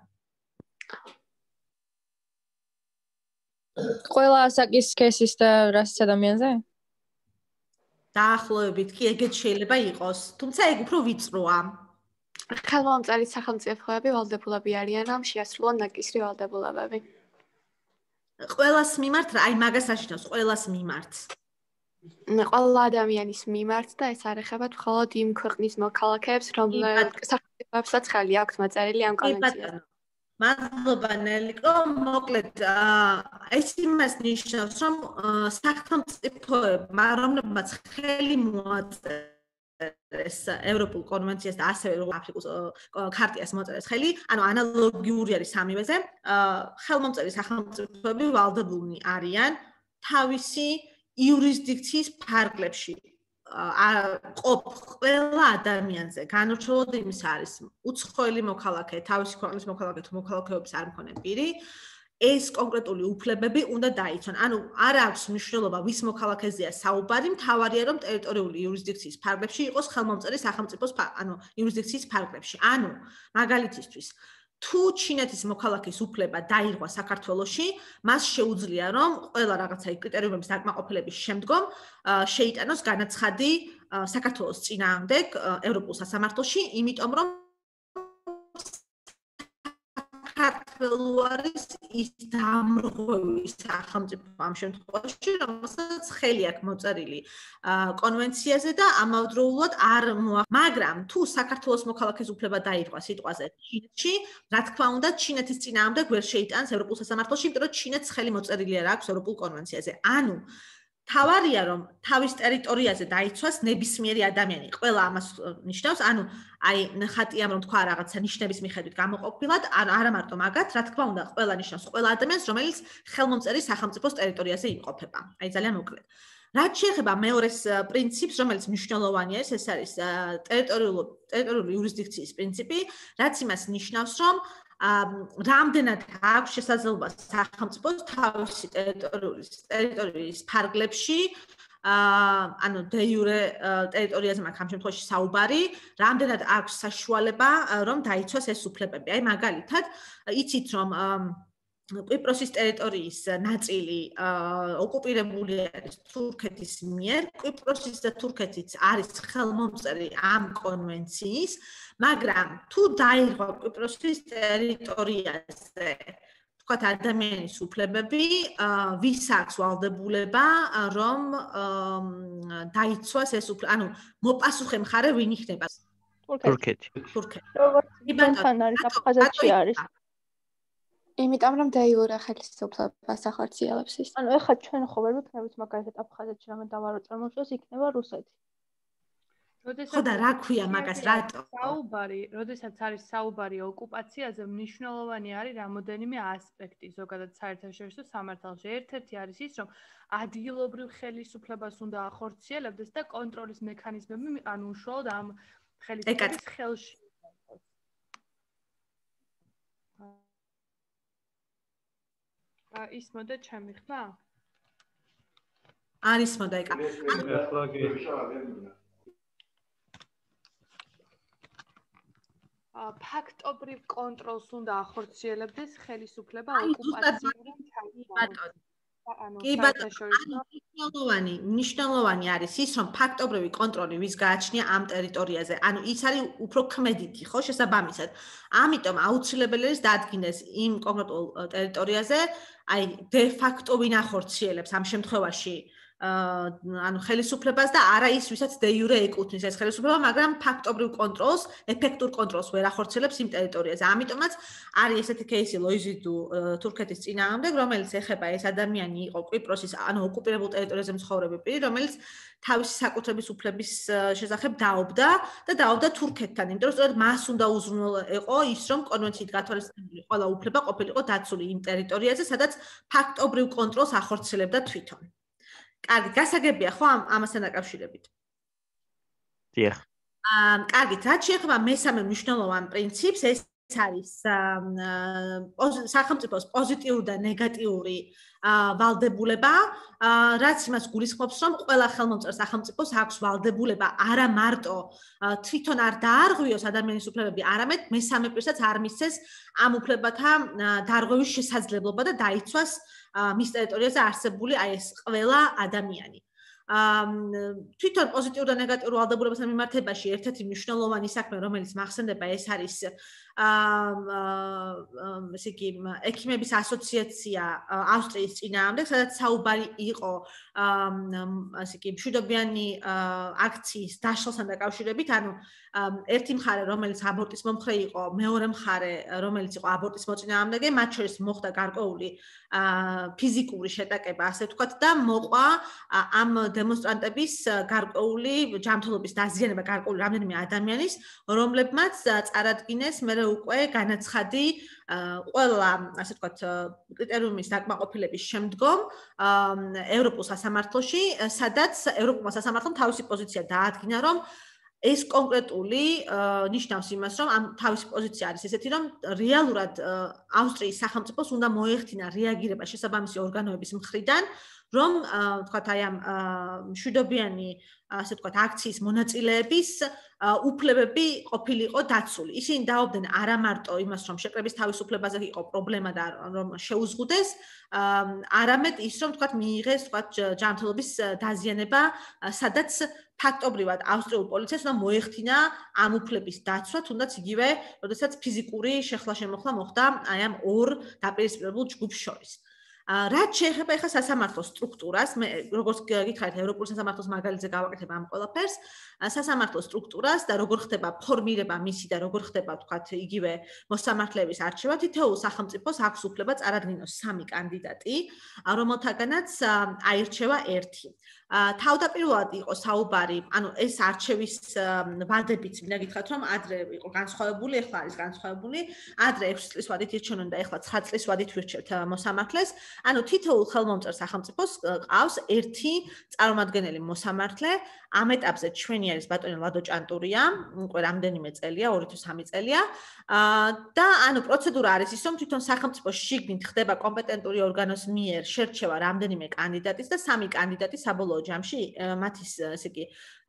ყველა ასაკის კესის და რასის ადამიანზე? დაახლოებით კი ეგეც შეიძლება იყოს, თუმცა ეგ უფრო ვიწროა. ხელმომწერი სახელმწიფოები ვალდებულები არიან რომ შეასრულონ ნაკისრი ვალდებულებები. ყველას მიმართ, აი მაგას აშინავს, ყველას მიმართ. ყველა ადამიანის მიმართ და ეს არ ეხება მხოლოდ იმ ქვეყნის მოქალაქეებს, რომლებსაც სახელმწიფოებსაც ხელი აქვთ მაწერილი ამ კონვენციაზე. მადლობა ნელიკო, მოკლედ ეს იმას ნიშნავს, რომ სახელმწიფოებმა, რომლებმაც ხელი მოაწერეს ევროპულ კონვენციას და ასევე აფრიკის ქარტიას მოაწერეს ხელი, ანუ ანალოგიური არის სამივეზე, ხელმომწერი სახელმწიფოები ვალდებულნი არიან თავისი იურისდიქციის ფარგლებში ყოფ ყველა ადამიანზე განურჩევლად იმის არის უცხოელი მოქალაქე, თავისი ქვეყნის მოქალაქე თუ მოქალაქეობის არ მქონე პირი, ეს კონკრეტული უფლებები უნდა დაიცვან. ანუ არ აქვს მნიშვნელობა ვის მოქალაქეზეა საუბარი, მთავარია რომ ტერიტორიული იურისდიქციის ფარგლებში იყოს ხელმომწერი სახელმწიფოს, ანუ იურისდიქციის ფარგლებში. ანუ მაგალითისთვის თუ ჩინეთის მოქალაქის უფლება დაირღვა საქართველოში, მას შეუძლია რომ ყველა რაღაცა კრიტერიუმების დაკმაყოფილების შემდგომ შეიტანოს განაცხადი საქართველოს წინააღმდეგ ევროპულ სასამართლოში, იმიტომ რომ საქართველო არის ის დამრღვევი სახელმწიფო ამ შემთხვევაში, რომელსაც ხელი აქვს მოწერილი კონვენციაზე და ამავდროულად არ მაგრამ თუ საქართველოს მოქალაქეს უფლება დაირღვა სიტყვაზე ჩინეთში, რა თქმა უნდა, ჩინეთის წინააღმდეგ ვერ შეიტანს ევროპულ სასამართლოში, იმიტომ რომ ჩინეთს ხელი მოწერილი არ აქვს ევროპულ კონვენციაზე. ანუ თავარია რომ თავის ტერიტორიაზე დაიცვას ნებისმიერი ადამიანი. ყველა ამას ნიშნავს, ანუ აი ხატი ამ რომ თქვა რაღაცა ნიშნების მიხედვით გამოყოფილად, არა მარტო მაგათ, რა თქმა უნდა, ყველა ნიშნავს ყველა ადამიანს, რომელიც ხელმომწერი სახელმწიფოს ტერიტორიაზე იმყოფება. აი ძალიან მოკლედ. რაც შეეხება მეორეს პრინციპს, რომელიც მნიშვნელოვანია, ეს არის ტერიტორიული იურისდიქციის პრინციპი, რაც იმას ნიშნავს, რომ რამდენად აქვს შესაძლებლობა სახელმწიფოს თავისი ტერიტორიის ფარგლებში ანუ დე იურე ტერიტორიაზე მაგ ამ შემთხვევაში საუბარი, რამდენად აქვს საშუალება რომ დაიცვას ეს უფლებები. აი მაგალითად, იცით რომ კვიპროსის ტერიტორიის ნაწილი ოკუპირებული არის თურქეთის მიერ, კვიპროსის და თურქეთის არის ხელმომწერი ამ კონვენციის, მაგრამ თუ დაირღვა კვიპროსის ტერიტორიაზე თქვათ ადამიანის უფლებები, ვის აქვს ვალდებულება რომ დაიცვას ეს უფლება, ანუ მოპასუხე მხარე ვინ იქნება? თურქეთი. როგორც იბანთან არის აფხაზეთში არის. იმიტომ რომ დე იურე ხელისუფლებას ახორციელებს ის. ანუ ეხლა ჩვენ ხო ვერ ვიქნებით მაგალითად აფხაზეთში რამე დავარო წარმოშოს, იქნება რუსეთი. ხო და რა ქვია მაგას რატო? საუბარი, როდესაც არის საუბარი ოკუპაციაზე, მნიშვნელოვანი არის რამოდენიმე ასპექტი, ზოგადად საერთაშორისო სამართალში. ერთ-ერთი არის ის, რომ ადგილობრივ ხელისუფლებას უნდა ახორციელებდეს და კონტროლის მექანიზმები, ანუ უშუალოდ ამ ხელისუფლების ხელში. ის მოდა ჩემი ხმა? არის მოდა ეკა. ფაქტობრივ კონტროლს უნდა ახორციელებდეს ხელისუფლება ოკუპაციური ჩაგვარდნილ. კი ბატონო, მნიშვნელოვანი არის ის, რომ ფაქტობრივი კონტროლი ვის გააჩნია ამ ტერიტორიაზე. ანუ ის არის უფრო ქმედითი, ხო, შესაბამისად. ამიტომ აუცილებელი არის დადგინდეს იმ კონკრეტულ ტერიტორიაზე, აი, დე ფაქტო ვინ ახორციელებს ამ შემთხვევაში ანუ ხელისუფლებას და არა ის, ვისაც de jure ეკუთვნის ეს ხელისუფლება, მაგრამ ფაქტობრივ კონტროლს, ეფექტურ კონტროლს ვერ ახორციელებს იმ ტერიტორიაზე. ამიტომაც არის ესეთი кейსი ლოიზიდუ თურქეთის წინააღმდეგ, რომელიც ეხება ეს ადამიანი იყო კვიპროსის, ანუ ოკუპირებულ ტერიტორიაზე მცხოვრები პირი, რომელიც თავისი საკუთრების უფლების შესახებ დაობდა და დაობდა თურქეთთან, იმიტომ რომ სწორედ მას უნდა უზრუნველყო ის, რომ კონვენციით გათვალისწინებული ყველა უფლება ყოფილიყო დაცული იმ ტერიტორიაზე, სადაც ფაქტობრივ კონტროლს ახორციელებდა თვითონ. კარგი, გასაგებია ხო ამასთან დაკავშირებით? დიახ. კარგით, რაც შეეხება მესამე მნიშვნელოვან პრინციპს, ეს არის სახელმწიფოს პოზიტიური და ნეგატიური ვალდებულება, რაც იმას გულისხმობს, რომ ყველა ხელმომწერ სახელმწიფოს აქვს ვალდებულება არა მარტო თვითონ არ დაარღვიოს ადამიანის უფლებები, არამედ მესამე პირსაც არ მისცეს ამ უფლებათა დარღვევის შესაძლებლობა და დაიცვას მის ტერიტორიაზე არსებული აი ეს ყველა ადამიანი. თვითონ პოზიტიურ და ნეგატიურ ვალდებულებასთან მიმართებაში ერთ-ერთი მნიშვნელოვანი საქმე, რომელიც მახსენდება, ეს არის ესე იგი ექიმების ასოციაცია ავსტრიის წინააღმდეგ, სადაც საუბარი იყო ასე იგი მშვიდობიანი აქციის დაშლასთან დაკავშირებით, ანუ ერთი მხარე, რომელიც აბორტის მომხრე იყო, მეორე მხარე, რომელიც იყო აბორტის მოწინააღმდეგე, მათ შორის მოხდა გარკვეული ფიზიკური შეტაკება, ასე ვთქვათ, და მოყვა ამ დემონსტრანტების გარკვეული ჯანმრთელობის დაზიანება გარკვეული რამდენიმე ადამიანის, რომლებმაც წარადგინეს მერე უკვე განაცხადი ყველა, ასე ვთქვათ, კრიტერიუმის დაკმაყოფილების შემდგომ ევროპულ სასამართლოში, სადაც ევროპულმა სასამართლომ თავისი პოზიცია დაადგინა, რომ ეს კონკრეტული ნიშნავს იმას, რომ ამ თავისი პოზიცია არის ესეთი, რომ რეალურად ავსტრიის სახელმწიფოს უნდა მოეხდინა რეაგირება შესაბამისი ორგანოების მხრიდან, რომ ვთქვათ, აი ამ მშვიდობიანი, ასე ვთქვათ, აქციის მონაწილეების უფლებები ყოფილიყო დაცული. ისინი დაობდნენ არა მარტო იმას, რომ შეკრების თავისუფლებაზე იყო პრობლემა და რომ შეუზღუდეს, არამედ ის, რომ ვთქვათ, მიიღეს, ვთქვათ, ჯანმრთელობის დაზიანება, სადაც ფაქტობრივად ავსტრიულ პოლიციას უნდა მოეხდინა ამ უფლების დაცვა, თუნდაც იგივე, როდესაც ფიზიკური შეხლა-შემოხლა მოხდა აი ამ ორ დაპირისპირებულ ჯგუფს შორის. რაც შეეხება ახლა სასამართლოს სტრუქტურას, მე როგორც გითხარით, ევროპულ სასამართლოს მაგალითზე გავაკეთებ ამ ყველაფერს, სასამართლოს სტრუქტურას და როგორ ხდება ფორმირება მისი და როგორ ხდება, ვთქვათ, იგივე მოსამართლეების არჩევა, თითოეულ სახელმწიფოს აქვს უფლება წარადგინოს 3 კანდიდატი, რომელთაგანაც აირჩევა 1. თავდაპირველად იყო საუბარი, ანუ ეს არჩევის ვადებიც, მინდა გითხრათ, რომ ადრე იყო განსხვავებული, ახლა არის განსხვავებული, ადრე 6 წლის ვადით ირჩევნონ და ახლა 9 წლის ვადით ვირჩევთ მოსამართლეს. ანუ თითოეულ ხელმომწერ სახელმწიფოს ყავს 1 წარმომადგენელი მოსამართლე. ამ ეტაპზე ჩვენი არის ბატონი ლადო ჭანტურია, უკვე რამდენიმე წელია, 2 თუ 3 წელია. და ანუ პროცედურა არის ის, რომ თვითონ სახელმწიფოს შიგნით ხდება კომპეტენტური ორგანოს მიერ შერჩევა რამდენიმე კანდიდატის და 3 კანდიდატი საბოლოო ჯამში მათი ესე იგი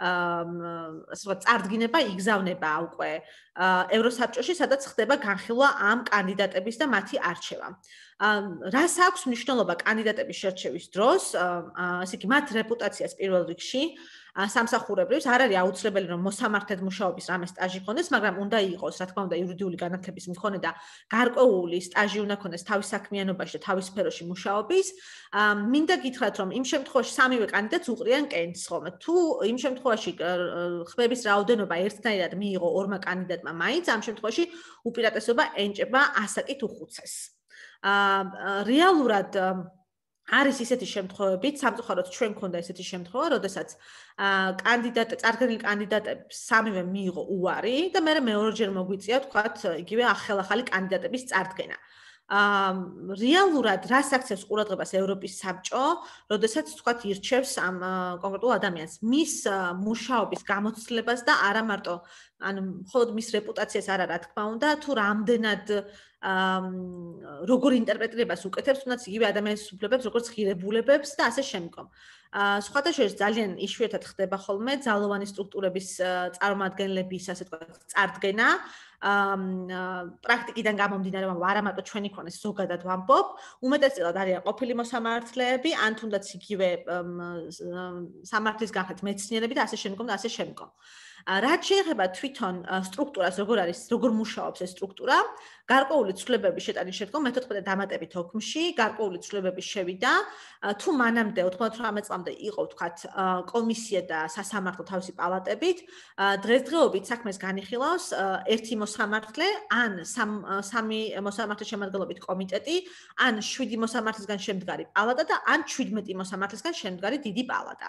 ასე ვთქვათ, წარდგინება იგზავნება უკვე ევროსაბჭოში, სადაც ხდება განხილვა ამ კანდიდატების და მათი არჩევა. რას აქვს მნიშვნელობა კანდიდატების შერჩევის დროს, ასე იგი მათ რეპუტაციას პირველ რიგში სამსახურებრივს არ არის აუცილებელი რომ მოსამართლედ მუშაობის რამე სტაჟი ქონდეს, მაგრამ უნდა იყოს, რა თქმა უნდა, იურიდიული განათლების მქონე და გარკვეული სტაჟი უნდა ქონდეს თავის საქმიანობაში და თავის სფეროში მუშაობის. მინდა გითხრათ, რომ იმ შემთხვევაში სამივე კანდიდატს უყრიან კენჭს, ხომ? თუ იმ შემთხვევაში ხმების რაოდენობა ერთნაირად მიიღო ორმა კანდიდატმა მაინც, ამ შემთხვევაში უპირატესობა ენჭება ასაკით უხუცეს. რეალურად არის ისეთი შემთხვევებიც, სამწუხაროდ ჩვენ გქონდა ესეთი შემთხვევა, როდესაც წარდგენილ კანდიდატებს სამივე მიიღო უარი და მე მეორეჯერ მოგვიწია, თქვათ, იგივე ახალ-ახალი კანდიდატების წარდგენა. რეალურად რას აქცევს ყურადღებას ევროპის საბჭო, როდესაც თქვათ ირჩევს ამ კონკრეტულ ადამიანს, მის მუშაობის გამოცდილებას და არა მარტო, ანუ მხოლოდ მის რეპუტაციას არა, რა თქმა უნდა, თუ რამდენად როგორ ინტერპრეტირებას უკეთებს, თუნდაც იგივე ადამიანის უფლებებს, როგორც ღირებულებებს და ასე შემდგომ. სხვათა შორის ძალიან იშვიათად ხდება ხოლმე ძალოვანი სტრუქტურების წარმომადგენლების, ასე ვთქვათ, წარდგენა. პრაქტიკიდან გამომდინარე, არა მარტო ჩვენი ქონეს ზოგადად ვამბობ, უმეტესწილად არიან ყოფილი მოსამართლეები, ან თუნდაც იგივე სამართლის განხრით მეცნიერები და ასე შემდგომ და ასე შემდგომ. რაც შეეხება თვითონ სტრუქტურას, როგორ მუშაობს ეს სტრუქტურა, გარკვეული ცვლილებების შეტანის შემდგომ მე-14 დამატებით ოქმში გარკვეული ცვლილებები შევიდა. თუ მანამდე 98 წლამდე იყო ვთქვათ კომისია და სასამართლო თავისი პალატებით, დღესდღეობით საქმეს განიხილავს ერთი მოსამართლე, ან სამი მოსამართლის შემადგენლობით კომიტეტი, ან 7 მოსამართლისგან შემდგარი პალატა და ან 17 მოსამართლისგან შემდგარი დიდი პალატა.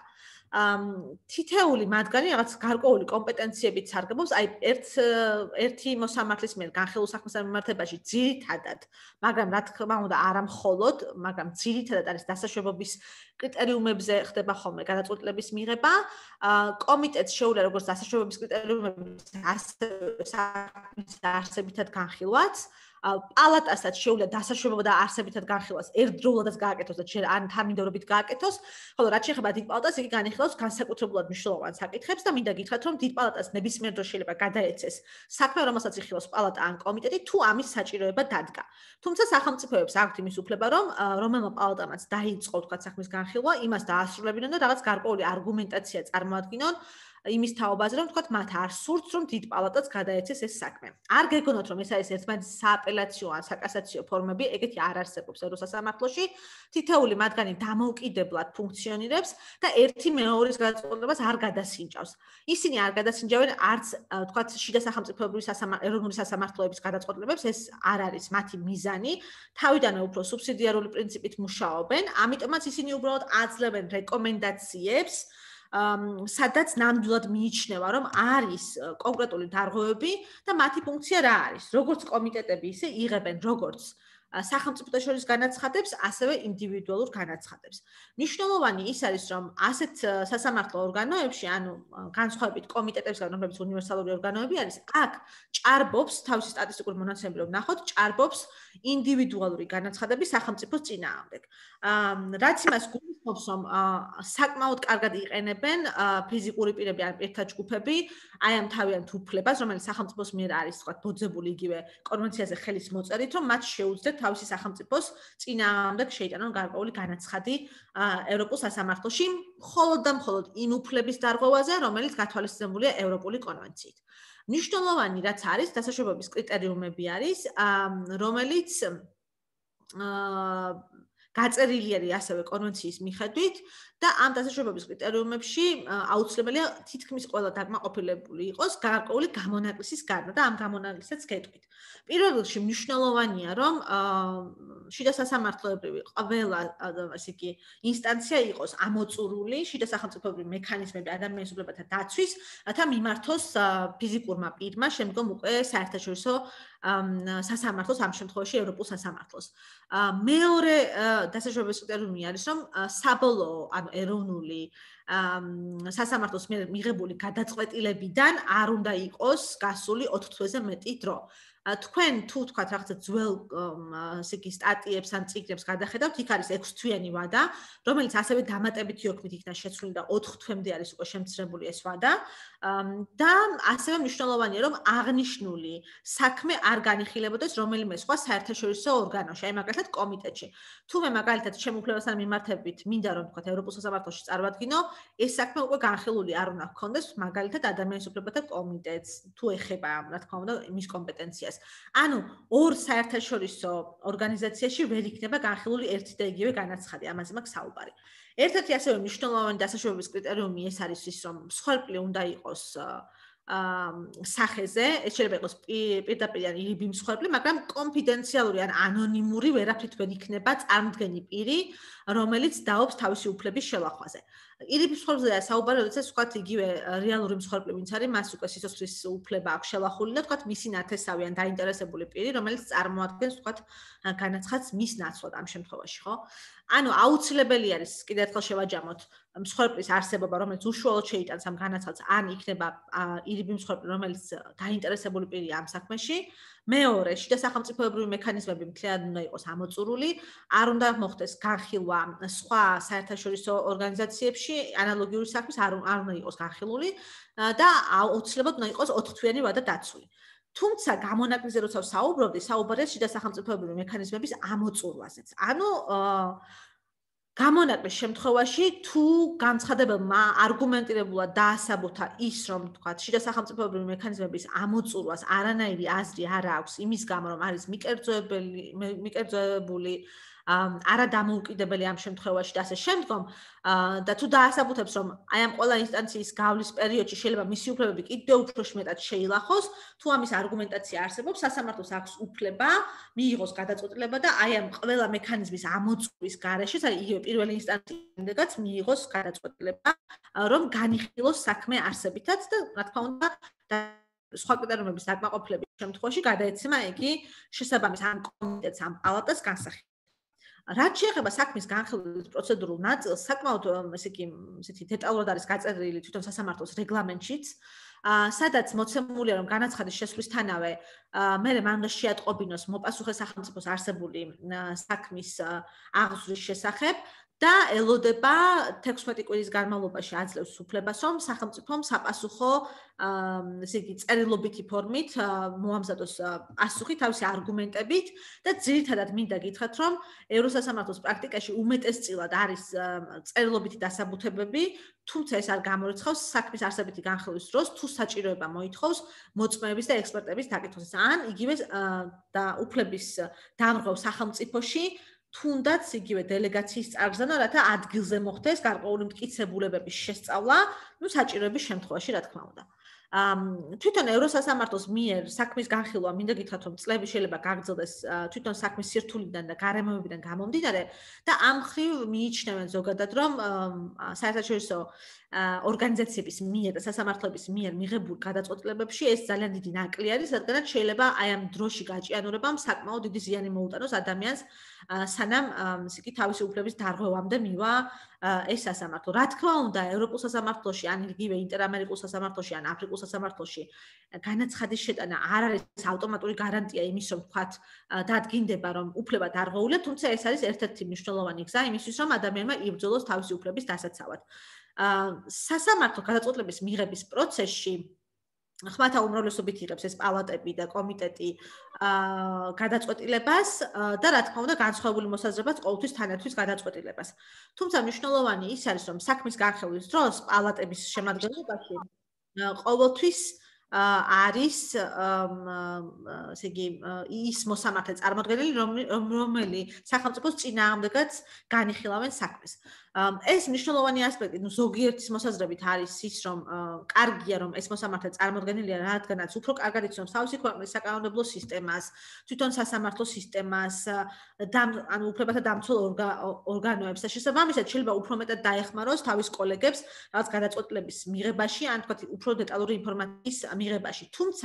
თითეული მათგანი რაღაც გარკვეული კომპეტენციებით სარგებლობს, აი ერთი მოსამართლის მიერ განხილულ საქმის მიმართებაში ძირითადად, მაგრამ რა თქმა უნდა არა მხოლოდ, მაგრამ ძირითადად არის დასაშვებობის კრიტერიუმებზე ხდება ხოლმე გადაწყვეტილების მიღება. კომიტეტს შეუძლია როგორც დასაშვებობის კრიტერიუმების ასევე საქმის არსებითად განხილვაც. პალატასაც შეუძლია დასაშვებობა და არსებითად განხილვას ერთდროულადაც გააკეთოს და ან თანმიმდევრობით გააკეთოს, ხოლო რაც შეეხება დიდ პალატას, იგი განიხილავს განსაკუთრებულად მნიშვნელოვან საკითხებს და მინდა გითხრათ, რომ დიდ პალატას ნებისმიერ დროს შეიძლება გადაეცეს საქმე, რომელსაც იხილავს პალატა ან კომიტეტი, თუ ამის საჭიროება დადგა. თუმცა სახელმწიფოებს აქვთ იმის უფლება, რომ რომელმა პალატამაც დაიწყო თქვათ საქმის განხილვა, იმას დაასრულებინონ და რაღაც გარკვეული არგუმენტაცია წარმოადგინონ. იმის თაობაზე, რომ თქვათ, მათ არ სურთ, რომ დიდ პალატას გადაეცეს ეს საქმე. არ გეგონოთ, რომ ეს არის ერთმანეთის სააპელაციო ან საკასაციო ფორმები, ეგეთი არ არსებობს ევროსასამართლოში. თითეული მათგანი დამოუკიდებლად ფუნქციონირებს და ერთი მეორის გადაწყვეტილებას არ გადასინჯავს. ისინი არ გადასინჯავენ არც, თქვათ, შიდა სახელმწიფოებრივი ეროვნული სასამართლოების გადაწყვეტილებებს, ეს არ არის მათი მიზანი. თავიდანვე უფრო სუბსიდიარული პრინციპით მუშაობენ, ამიტომაც ისინი უბრალოდ აძლევენ რეკომენდაციებს სადაც ნამდვილად მიიჩნევა, რომ არის კონკრეტული დარღვევები და მათი ფუნქცია რა არის. როგორც კომიტეტები ისე იღებენ როგორც სახელმწიფოთა შორის განაცხადებს, ასევე ინდივიდუალურ განაცხადებს. მნიშვნელოვანი ის არის, რომ ასეთ სასამართლო ორგანოებში, ანუ განსხვავებით კომიტეტებსგან, რომლებიც უნივერსალური ორგანოები არის, აქ ჭარბობს თავისი სტატისტიკური მონაცემები რომ ნახოთ, ჭარბობს ინდივიდუალური განაცხადები სახელმწიფოს წინააღმდეგ. რაც იმას გულისხმობს, რომ საკმაოდ კარგად იყენებენ ფიზიკური პირები ან პირთა ჯგუფები აი ამ თავიანთ უფლებას, რომელიც სახელმწიფოს მიერ არის, თქვათ, ბოძებული იგივე კონვენციაზე ხელის მოწერით, რომ მათ შეუძლიათ თავისი სახელმწიფოს წინააღმდეგ შეიტანონ გარკვეული განაცხადი ევროპულ სასამართლოში, მხოლოდ და მხოლოდ იმ უფლების დარღვევაზე, რომელიც გათვალისწინებულია ევროპული კონვენციით. მნიშვნელოვანი რაც არის, დასაშვებობის კრიტერიუმები არის, რომელიც გაწერილი არის ასევე კონვენციის მიხედვით და ამ დასაშვებობის კრიტერიუმებში აუცილებელია თითქმის ყველა დაკმაყოფილებული იყოს გარკვეული გამონაკლისის გარდა და ამ გამონაკლისსაც გეტყვით. პირველ რიგში მნიშვნელოვანია, რომ შიდა სასამართლოებრივი ყველა ასე იგი ინსტანცია იყოს ამოწურული შიდა სახელმწიფოებრივი მექანიზმები ადამიანის უფლებათა დაცვის, რათა მიმართოს ფიზიკურმა პირმა შემდგომ უკვე საერთაშორისო სასამართლოს, ამ შემთხვევაში ევროპულ სასამართლოს. მეორე დასაშვებების კრიტერიუმი არის, რომ საბოლოო, ანუ ეროვნული სასამართლოს მიერ მიღებული გადაწყვეტილებიდან არ უნდა იყოს გასული 4 თვეზე მეტი დრო. თქვენ თუ თქვათ რაღაცა ძველ ასე იგი სტატიებს ან წიგნებს გადახედავთ, იქ არის 6 თვიანი ვადა, რომელიც ასევე დამატებითი ოქმით იქნა შეცვლილი და 4 თვემდე არის უკვე შემცირებული ეს ვადა. და ასევე მნიშვნელოვანია, რომ აღნიშნული საქმე არ განიხილებოდეს რომელიმე სხვა საერთაშორისო ორგანოში, აი მაგალითად კომიტეტში. თუმე მაგალითად ჩემ უფლებასთან მიმართებით მინდა რომ თქვათ ევროპულ სასამართლოში წარვადგინო, ეს საქმე უკვე განხილული არ უნდა ჰქონდეს მაგალითად ადამიანის უფლებათა კომიტეტს, თუ ეხება რა თქმა უნდა მის კომპეტენციას. ანუ ორ საერთაშორისო ორგანიზაციაში ვერ იქნება განხილული ერთი და იგივე განაცხადი, ამაზე მაქვს საუბარი. ერთ-ერთი ასევე მნიშვნელოვანი დასაშვებების კრიტერიუმი ეს არის ის, რომ მსხვერპლი უნდა იყოს სახეზე, ეს შეიძლება იყოს პირდაპირ ან ირიბი მსხვერპლი, მაგრამ კონფიდენციალური ან ანონიმური ვერაფრით ვერ იქნება წარმდგენი პირი, რომელიც დაობს თავისი უფლების შელახვაზე. ირიბი მსხვერპლზეა საუბარი, როდესაც ვთქვათ იგივე რეალური მსხვერპლი ვინც არის, მას უკვე სიცოცხლის უფლება აქვს შელახული და ვთქვათ მისი ნათესავი ან დაინტერესებული პირი, რომელიც წარმოადგენს ვთქვათ განაცხადს მის ნაცვლად ამ შემთხვევაში, ხო? ანუ აუცილებელი არის კიდევ ერთხელ შევაჯამოთ მსხვერპლის არსებობა, რომელიც უშუალოდ შეიტანს ამ განაცხადს, ან იქნება ირიბი მსხვერპლი, რომელიც დაინტერესებული პირია ამ საქმეში. მეორე, შიდა სახელმწიფოებრივი მექანიზმები მთლიანად უნდა იყოს ამოწურული, არ უნდა მოხდეს განხილვა სხვა საერთაშორისო ორგანიზაციებში, ანალოგიური საქმის არ უნდა იყოს განხილული და აუცილებლად უნდა იყოს 4 თვიანი ვადა დაცული. თუმცა გამონაკლისზე როცა საუბრობდი, საუბარია შიდა სახელმწიფოებრივი მექანიზმების ამოწურვაზეც. ანუ გამონაკლის შემთხვევაში თუ განცხადებელმა არგუმენტირებულად დაასაბუთა ის, რომ თქვათ, შიდა სახელმწიფოებრივი მექანიზმების ამოწურვას არანაირი აზრი არ აქვს იმის გამო, რომ არის მიკერძოებული არა დამოუკიდებელი ამ შემთხვევაში და ასე შემდგომ და თუ დაასაბუთებს რომ აი ამ ყველა ინსტანციის გავლის პერიოდში შეიძლება მისი უფლებები კიდევ უფრო მეტად შეილახოს, თუ ამის არგუმენტაცია არსებობს, სასამართლოს აქვს უფლება მიიღოს გადაწყვეტილება და აი ამ ყველა მექანიზმის ამოწურვის გარეშე, აი იგივე პირველი ინსტანციის შემდეგაც მიიღოს გადაწყვეტილება, რომ განიხილოს საქმე არსებითაც და რა თქმა უნდა სხვა კრიტერიუმების დაკმაყოფილების შემთხვევაში გადაეცემა იგი შესაბამის ამ კომიტეტს, ამ პალატას განსახილვად. რაც შეეხება საქმის განხილვის პროცედურულ ნაწილს, საკმაოდ ესეთი დეტალურად არის გაწერილი თვითონ სასამართლოს რეგლამენტშიც, სადაც მოცემულია, რომ განაცხადის შესვლისთანავე მერე მან უნდა შეატყობინოს მოპასუხე სახელმწიფოს არსებული საქმის აღზრდის შესახებ და ელოდება 16 კვირის განმავლობაში აძლევს უფლებას, რომ სახელმწიფომ საპასუხო ესე იგი წერილობითი ფორმით მოამზადოს პასუხი თავისი არგუმენტებით და ძირითადად მინდა გითხრათ, რომ ევროსასამართლოს პრაქტიკაში უმეტესწილად არის წერილობითი დასაბუთებები, თუმცა ეს არ გამორიცხავს საქმის არსებითი განხილვის დროს, თუ საჭიროება მოითხოვს მოწმეების და ექსპერტების დაკითვას. ან იგივე და უფლების დამრღვევ სახელმწიფოში თუნდაც იგივე დელეგაციის წარგზავნა, რათა ადგილზე მოხდეს გარკვეული მტკიცებულებების შესწავლა, საჭიროების შემთხვევაში, რა თქმა უნდა. თვითონ ევროსასამართლოს მიერ საქმის განხილვა მინდა გითხრათ, რომ წლები შეიძლება გაგრძელდეს თვითონ საქმის სირთულიდან და გარემოებიდან გამომდინარე და ამ მხრივ მიიჩნევენ ზოგადად, რომ საერთაშორისო ორგანიზაციების მიერ და სასამართლოების მიერ მიღებულ გადაწყვეტილებებში ეს ძალიან დიდი ნაკლი არის, რადგანაც შეიძლება აი ამ დროში გაჭიანურებამ საკმაოდ დიდი ზიანი მოუტანოს ადამიანს, სანამ ისე კი თავისი უფლების დარღვევამდე მივა ეს სასამართლო. რა თქმა უნდა, ევროპულ სასამართლოში, ან იგივე ინტერამერიკულ სასამართლოში, ან აფრიკულ სასამართლოში განაცხადის შეტანა არ არის ავტომატური გარანტია იმის, რომ ვთქვათ, დადგინდება, რომ უფლება დარღვეულია, თუმცა ეს არის ერთ-ერთი მნიშვნელოვანი გზა იმისთვის, რომ ადამიანმა იბრძოლოს თავისი უფლების დასაცავად. სასამართლო გადაწყვეტილების მიღების პროცესში ხმათა უმრავლესობით იღებს ეს პალატები და კომიტეტი გადაწყვეტილებას და რა თქმა უნდა განსხვავებული მოსაზრებაც ყოველთვის თანათვის გადაწყვეტილებას. თუმცა მნიშვნელოვანი ის არის, რომ საქმის განხილვის დროს პალატების შემადგენლობაში ყოველთვის არის ესე იგი ის მოსამართლე წარმოდგენილი, რომელიც სახელმწიფოს წინააღმდეგაც განიხილავენ საქმეს. ეს მნიშვნელოვანი ასპექტი, ზოგიერთის მოსაზრებით არის ის, რომ კარგია, რომ ეს მოსამართლე წარმოდგენილია, რადგანაც უფრო კარგად იცნობს თავისი ქვეყნის საკანონმდებლო სისტემას, თვითონ სასამართლო სისტემას, ანუ უფლებათა დამცველ ორგანოებს და შესაბამისად შეიძლება უფრო მეტად დაეხმაროს თავის კოლეგებს რაღაც გადაწყვეტილების მიღებაში, ან თქვათ უფრო დეტალური ინფორმაციის მიღებაში. თუმცა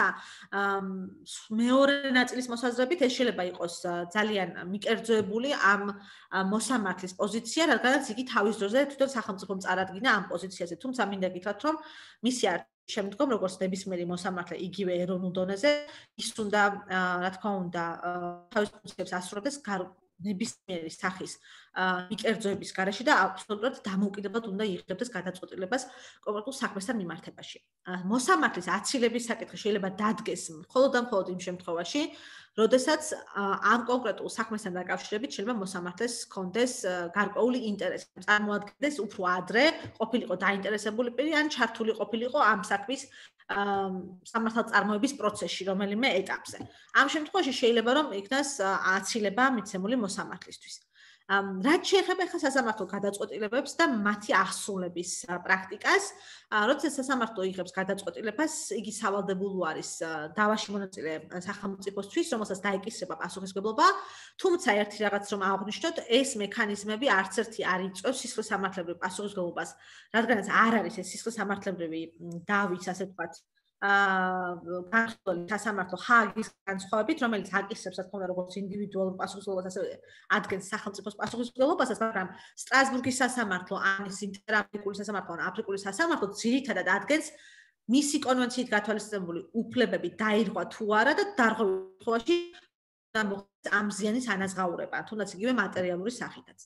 მეორე ნაწილის მოსაზრებით ეს შეიძლება იყოს ძალიან მიკერძოებული ამ მოსამართლის პოზიცია, რადგანაც იგი თავის დროზე თვითონ სახელმწიფომ წარადგინა ამ პოზიციაზე. თუმცა მინდა გითხრათ, რომ მისი შემდგომ როგორც ნებისმიერი მოსამართლე იგივე ეროვნულ დონეზე ის უნდა, რა თქმა უნდა, თავის ფუნქციებს ასრულებს ნებისმიერი სახის მიკერძოების გარეშე და აბსოლუტურად დამოუკიდებლად უნდა იღებდეს გადაწყვეტილებას კონკრეტულ საქმესთან მიმართებაში. მოსამართლის აცილების საკითხი შეიძლება დადგეს მხოლოდ და მხოლოდ იმ შემთხვევაში, როდესაც ამ კონკრეტულ საქმესთან დაკავშირებით შეიძლება მოსამართლეს ჰქონდეს გარკვეული ინტერესი, წარმოადგენდეს უფრო ადრე ყოფილიყო დაინტერესებული პირი ან ჩართული ყოფილიყო ამ საქმის სამართალწარმოების პროცესში რომელიმე ეტაპზე. ამ შემთხვევაში შეიძლება რომ იქნას აცილება მიცემული მოსამართლისთვის. რაც შეეხება ხა სასამართლო გადაწყვეტილებებს და მათი აღსრულების პრაქტიკას, როდესაც სასამართლო იღებს გადაწყვეტილებას, იგი სავალდებულო არის დავაში მონაწილე სახელმწიფოსთვის, რომელსაც დაეკისრება პასუხისმგებლობა, თუმცა ერთი რაღაც რომ აღვნიშნოთ, ეს მექანიზმები არც ერთი არ იწვევს სისხლისამართლებრივ პასუხისმგებლობას, რადგანაც არ არის ეს სისხლისამართლებრივი დავის, ასე ვთქვათ, განხილველი სასამართლო ჰააგის განსხვავებით, რომელიც აკისრებს, რა თქმა უნდა, როგორც ინდივიდუალურ პასუხისმგებლობას, ასევე ადგენს სახელმწიფოს პასუხისმგებლობასაც, მაგრამ სტრასბურგის სასამართლო, ან ინტერამერიკული სასამართლო, ან აფრიკული სასამართლო ძირითადად ადგენს მისი კონვენციით გათვალისწინებული უფლებები დაირღვა თუ არა და დარღვევის შემთხვევაში ამ ზიანის ანაზღაურება, თუნდაც იგივე მატერიალური სახითაც.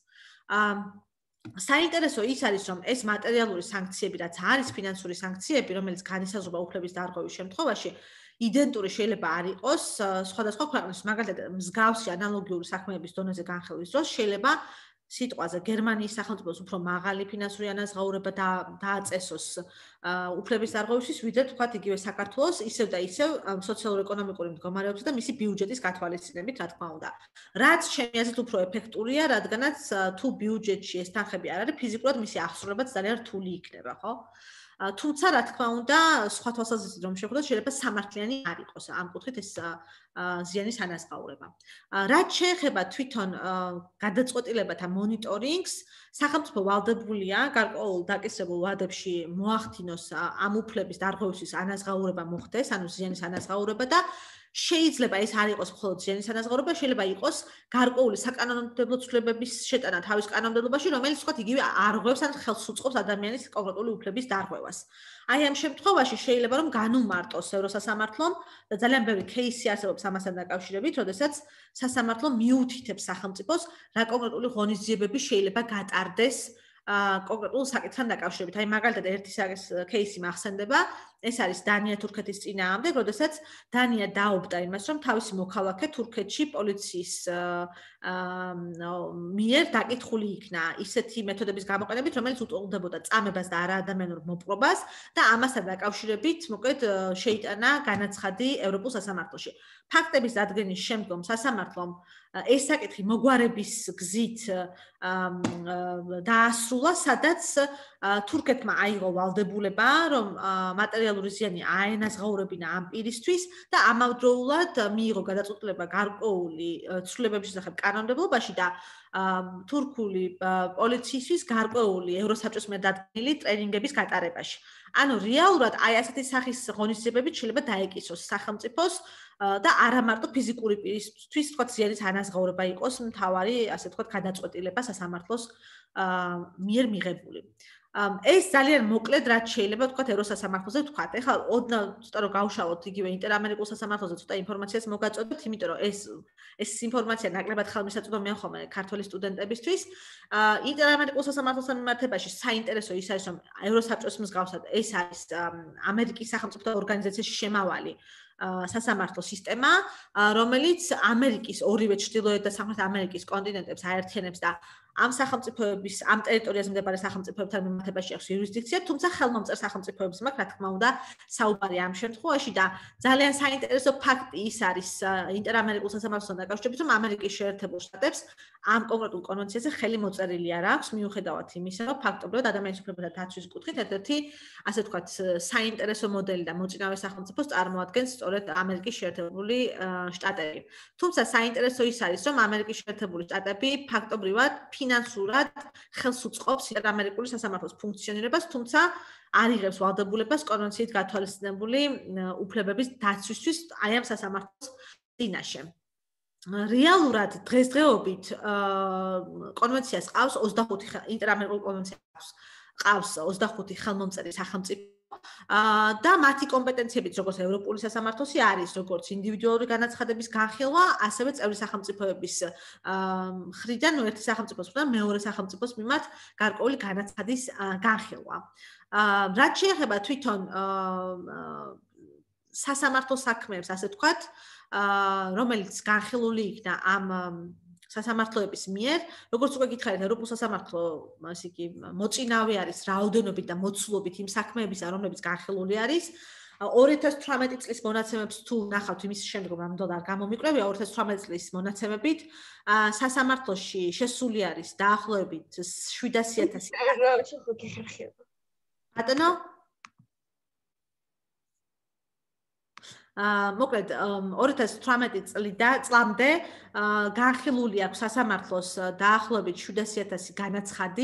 საინტერესო ის არის, რომ ეს მატერიალური სანქციები, რაც არის ფინანსური სანქციები, რომელიც განისაზღვრება უფლების დარღვევის შემთხვევაში, იდენტური შეიძლება არ იყოს სხვადასხვა ქვეყნის, მაგალითად, მსგავსი ანალოგიური საქმეების დონეზე განხილვის დროს შეიძლება სიტყვაზე გერმანიის სახელმწიფოს უფრო მაღალი ფინანსური ანაზღაურება დააწესოს უფლების დარღვევისთვის, ვიდრე თქვათ იგივე საქართველოს ისევ და ისევ სოციალურ-ეკონომიკური მდგომარეობის და მისი ბიუჯეტის გათვალისწინებით, რა თქმა უნდა. რაც ჩემი აზრით უფრო ეფექტურია, რადგანაც თუ ბიუჯეტში ეს თანხები არ არის, ფიზიკურად მისი აღსრულებაც ძალიან რთული იქნება, ხო? თუმცა რა თქმა უნდა, სხვა თვალსაზრისით რომ შევხედოთ, შეიძლება სამართლიანი არ იყოს ამ კუთხით ეს ზიანის ანაზღაურება. რაც შეეხება თვითონ გადაწყვეტილებათა მონიტორინგს, სახელმწიფო ვალდებულია გარკვეულ დაკისრებულ ვადებში მოახდინოს ამ უფლების დარღვევისთვის ანაზღაურება მოხდეს, ანუ ზიანის ანაზღაურება და შეიძლება ეს არ იყოს მხოლოდ ზიანის ანაზღაურება, შეიძლება იყოს გარკვეული საკანონმდებლო ცვლილებების შეტანა თავის კანონმდებლობაში, რომელიც თქვათ იგივე არღვევს ან ხელს უწყობს ადამიანის კონკრეტული უფლების დარღვევას. აი ამ შემთხვევაში შეიძლება რომ განუმარტოს ევროსასამართლომ და ძალიან ბევრი кейსი არსებობს ამასთან დაკავშირებით, როდესაც სასამართლო მიუთითებს სახელმწიფოს რა კონკრეტული ღონისძიებები შეიძლება გატარდეს კონკრეტულ საკითხთან დაკავშირებით. აი მაგალითად ერთი кейსი მახსენდება, ეს არის დანია-თურქეთის წინააღმდეგ, როდესაც დანია დაობდა იმას, რომ თავისი მოქალაქე თურქეთში პოლიციის მიერ დაკითხული იქნა ისეთი მეთოდების გამოყენებით, რომელიც უტოლდებოდა წამებას და არაადამიანურ მოპყრობას და ამასთან დაკავშირებით, მოკლედ, შეიტანა განაცხადი ევროპულ სასამართლოში. ფაქტების დადგენის შემდგომ სასამართლომ ეს საკითხი მოგვარების გზით დაასრულა, სადაც თურქეთმა აიღო ვალდებულება, რომ მატერიალური ზიანი აენაზღაურებინა ამ პირისთვის და ამავდროულად მიიღო გადაწყვეტილება გარკვეული ცვლილებების შესახებ კანონმდებლობაში და თურქული პოლიციისთვის გარკვეული ევროსაბჭოს მიერ დადგენილი ტრენინგების გატარებაში. ანუ რეალურად აი ასეთი სახის ღონისძიებებით შეიძლება დაეკისოს სახელმწიფოს და არა მარტო ფიზიკური პირისთვის, თქვათ, ზიანის ანაზღაურება იყოს მთავარი, ასე თქვათ, გადაწყვეტილება სასამართლოს მიერ მიღებული. ეს ძალიან მოკლედ რაც შეიძლება თქვათ ევროსასამართლოზე ვთქვათ. ეხლა ოდნავ ცოტა რომ გავშალოთ იგივე ინტერამერიკულ სასამართლოზე ცოტა ინფორმაციას მოგაწოდოთ, იმიტომ რომ ეს ინფორმაცია ნაკლებად ხელმისაწვდომია ხოლმე ქართველი სტუდენტებისთვის. ინტერამერიკულ სასამართლოსთან მიმართებაში საინტერესო ის არის, რომ ევროსაბჭოს მსგავსად ეს არის ამერიკის სახელმწიფო ორგანიზაციაში შემავალი სასამართლო სისტემა, რომელიც ამერიკის ორივე ჩრდილოეთ და სამხრეთ ამერიკის კონტინენტებს აერთიანებს და ამ სახელმწიფოების, ამ ტერიტორიაზე მდებარე სახელმწიფოებთან მიმართებაში აქვს იურისდიქცია, თუმცა ხელმომწერ სახელმწიფოებს მაქვს, რა თქმა უნდა, საუბარი ამ შემთხვევაში და ძალიან საინტერესო ფაქტი ის არის ინტერამერიკულ სასამართლოსთან დაკავშირებით, რომ ამერიკის შეერთებულ შტატებს ამ კონკრეტულ კონვენციაზე ხელი მოწერილი არ აქვს, მიუხედავად იმისა, რომ ფაქტობრივად ადამიანის უფლებათა დაცვის კუთხით ერთ-ერთი, ასე ვთქვათ, საინტერესო მოდელი და მოწინავე სახელმწიფოს წარმოადგენს სწორედ ამერიკის შეერთებული შტატები. თუმცა საინტერესო ის არის, რომ ამერიკის შეერთებული შტატები ფაქტობრივად ფინანსურად ხელს უწყობს ინტერამერიკული სასამართლოს ფუნქციონირებას, თუმცა არ იღებს ვალდებულებას კონვენციით გათვალისწინებული უფლებების დაცვისთვის აი ამ სასამართლოს წინაშე. რეალურად დღესდღეობით კონვენციას ყავს 25 ინტერამერიკული კონვენცია ყავს 25 ხელმომწერი სახელმწიფო და მათი კომპეტენციებიც როგორც ევროპული სასამართლოსი არის როგორც ინდივიდუალური განაცხადების განხილვა, ასევე წევრი სახელმწიფოების მხრიდან ერთი სახელმწიფოს მხრიდან მეორე სახელმწიფოს მიმართ გარკვეული განაცხადის განხილვა. რაც შეეხება თვითონ სასამართლო საქმეებს, ასე ვთქვათ, რომელიც განხილული იქნა ამ სასამართლოების მიერ, როგორც უკვე გითხარით, ევროპულ სასამართლო, ასე იგი, მოწინავე არის რაოდენობით და მოცულობით იმ საქმეებისა, რომლებიც განხილული არის. 2018 წლის მონაცემებს თუ ნახავთ იმის შემდგომ რამოდენად არ გამომიკვლევია 2018 წლის მონაცემებით სასამართლოში შესული არის დაახლოებით 700,000 ბატონო მოკლედ 2018 წლამდე განხილული აქვს სასამართლოს დაახლოებით 700,000 განაცხადი.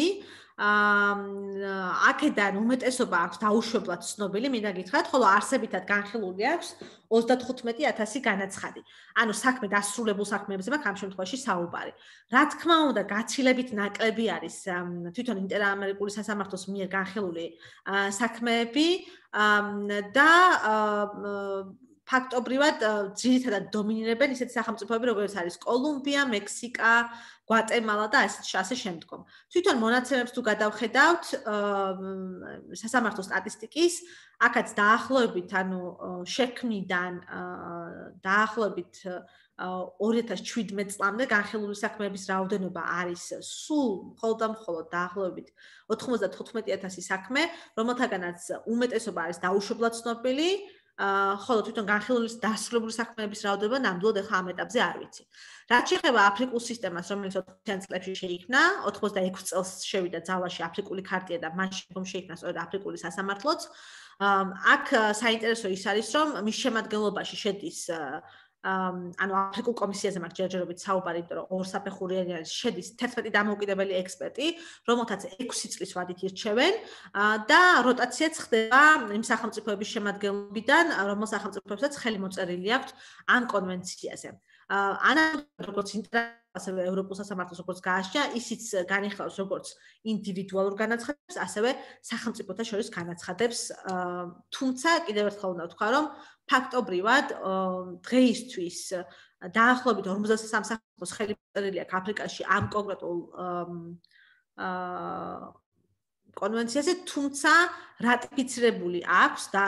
აქედან უმეტესობა აქვს დაუშვებლად ცნობილი, მინდა გითხრათ, ხოლო არსებითად განხილული აქვს 35,000 განაცხადი. ანუ საქმე დასრულებულ საქმეებზე მაქვს ამ შემთხვევაში საუბარი. რა თქმა უნდა, გაცილებით ნაკლები არის თვითონ ინტერამერიკული სასამართლოს მიერ განხილული საქმეები და ფაქტობრივად ძირითადად დომინირებენ ისეთი სახელმწიფოები, როგორც არის კოლუმბია, მექსიკა, გვატემალა და ასე შემდგომ. თვითონ მონაცემებს თუ გადავხედავთ სასამართლო სტატისტიკის, აქაც დაახლოებით, ანუ შექმნიდან დაახლოებით 2017 წლამდე განხილული საქმეების რაოდენობა არის სულ მხოლოდ და მხოლოდ დაახლოებით 95,000 საქმე, რომელთაგანაც უმეტესობა არის დაუშვებლად ცნობილი, ხოლო თვითონ განხილული დასრულებული საქმეების რაოდენობა ნამდვილად ახლა ამ ეტაპზე არ ვიცი. რაც შეეხება აფრიკულ სისტემას, რომელიც 80-იან წლებში შეიქმნა, 86 წელს შევიდა ძალაში აფრიკული ქარტია და მან შემდგომ შეიქმნა სწორედ აფრიკული სასამართლოც. აქ საინტერესო ის არის, რომ მის შემადგენლობაში შედის ანუ აფრიკულ კომისიაზე მაგ ჯერჯერობით საუბარი, იმიტომ რომ ორსაფეხურიანი არის, შედის 11 დამოუკიდებელი ექსპერტი, რომელთაც 6 წლის ვადით ირჩევენ და როტაციაც ხდება იმ სახელმწიფოების შემადგენლობიდან, რომელ სახელმწიფოებსაც ხელი მოწერილი აქვთ ამ კონვენციაზე. როგორც ასევე ევროპულ სასამართლოს როგორც გააჩნია, ისიც განიხილავს როგორც ინდივიდუალურ განაცხადებს, ასევე სახელმწიფოთა შორის განაცხადებს. თუმცა კიდევ ერთხელ უნდა ვთქვა, რომ ფაქტობრივად დღეისთვის დაახლოებით 53 სახელმწიფოს ხელი მოწერილი აქვს აფრიკაში ამ კონკრეტულ კონვენციაზე, თუმცა რატიფიცირებული აქვს და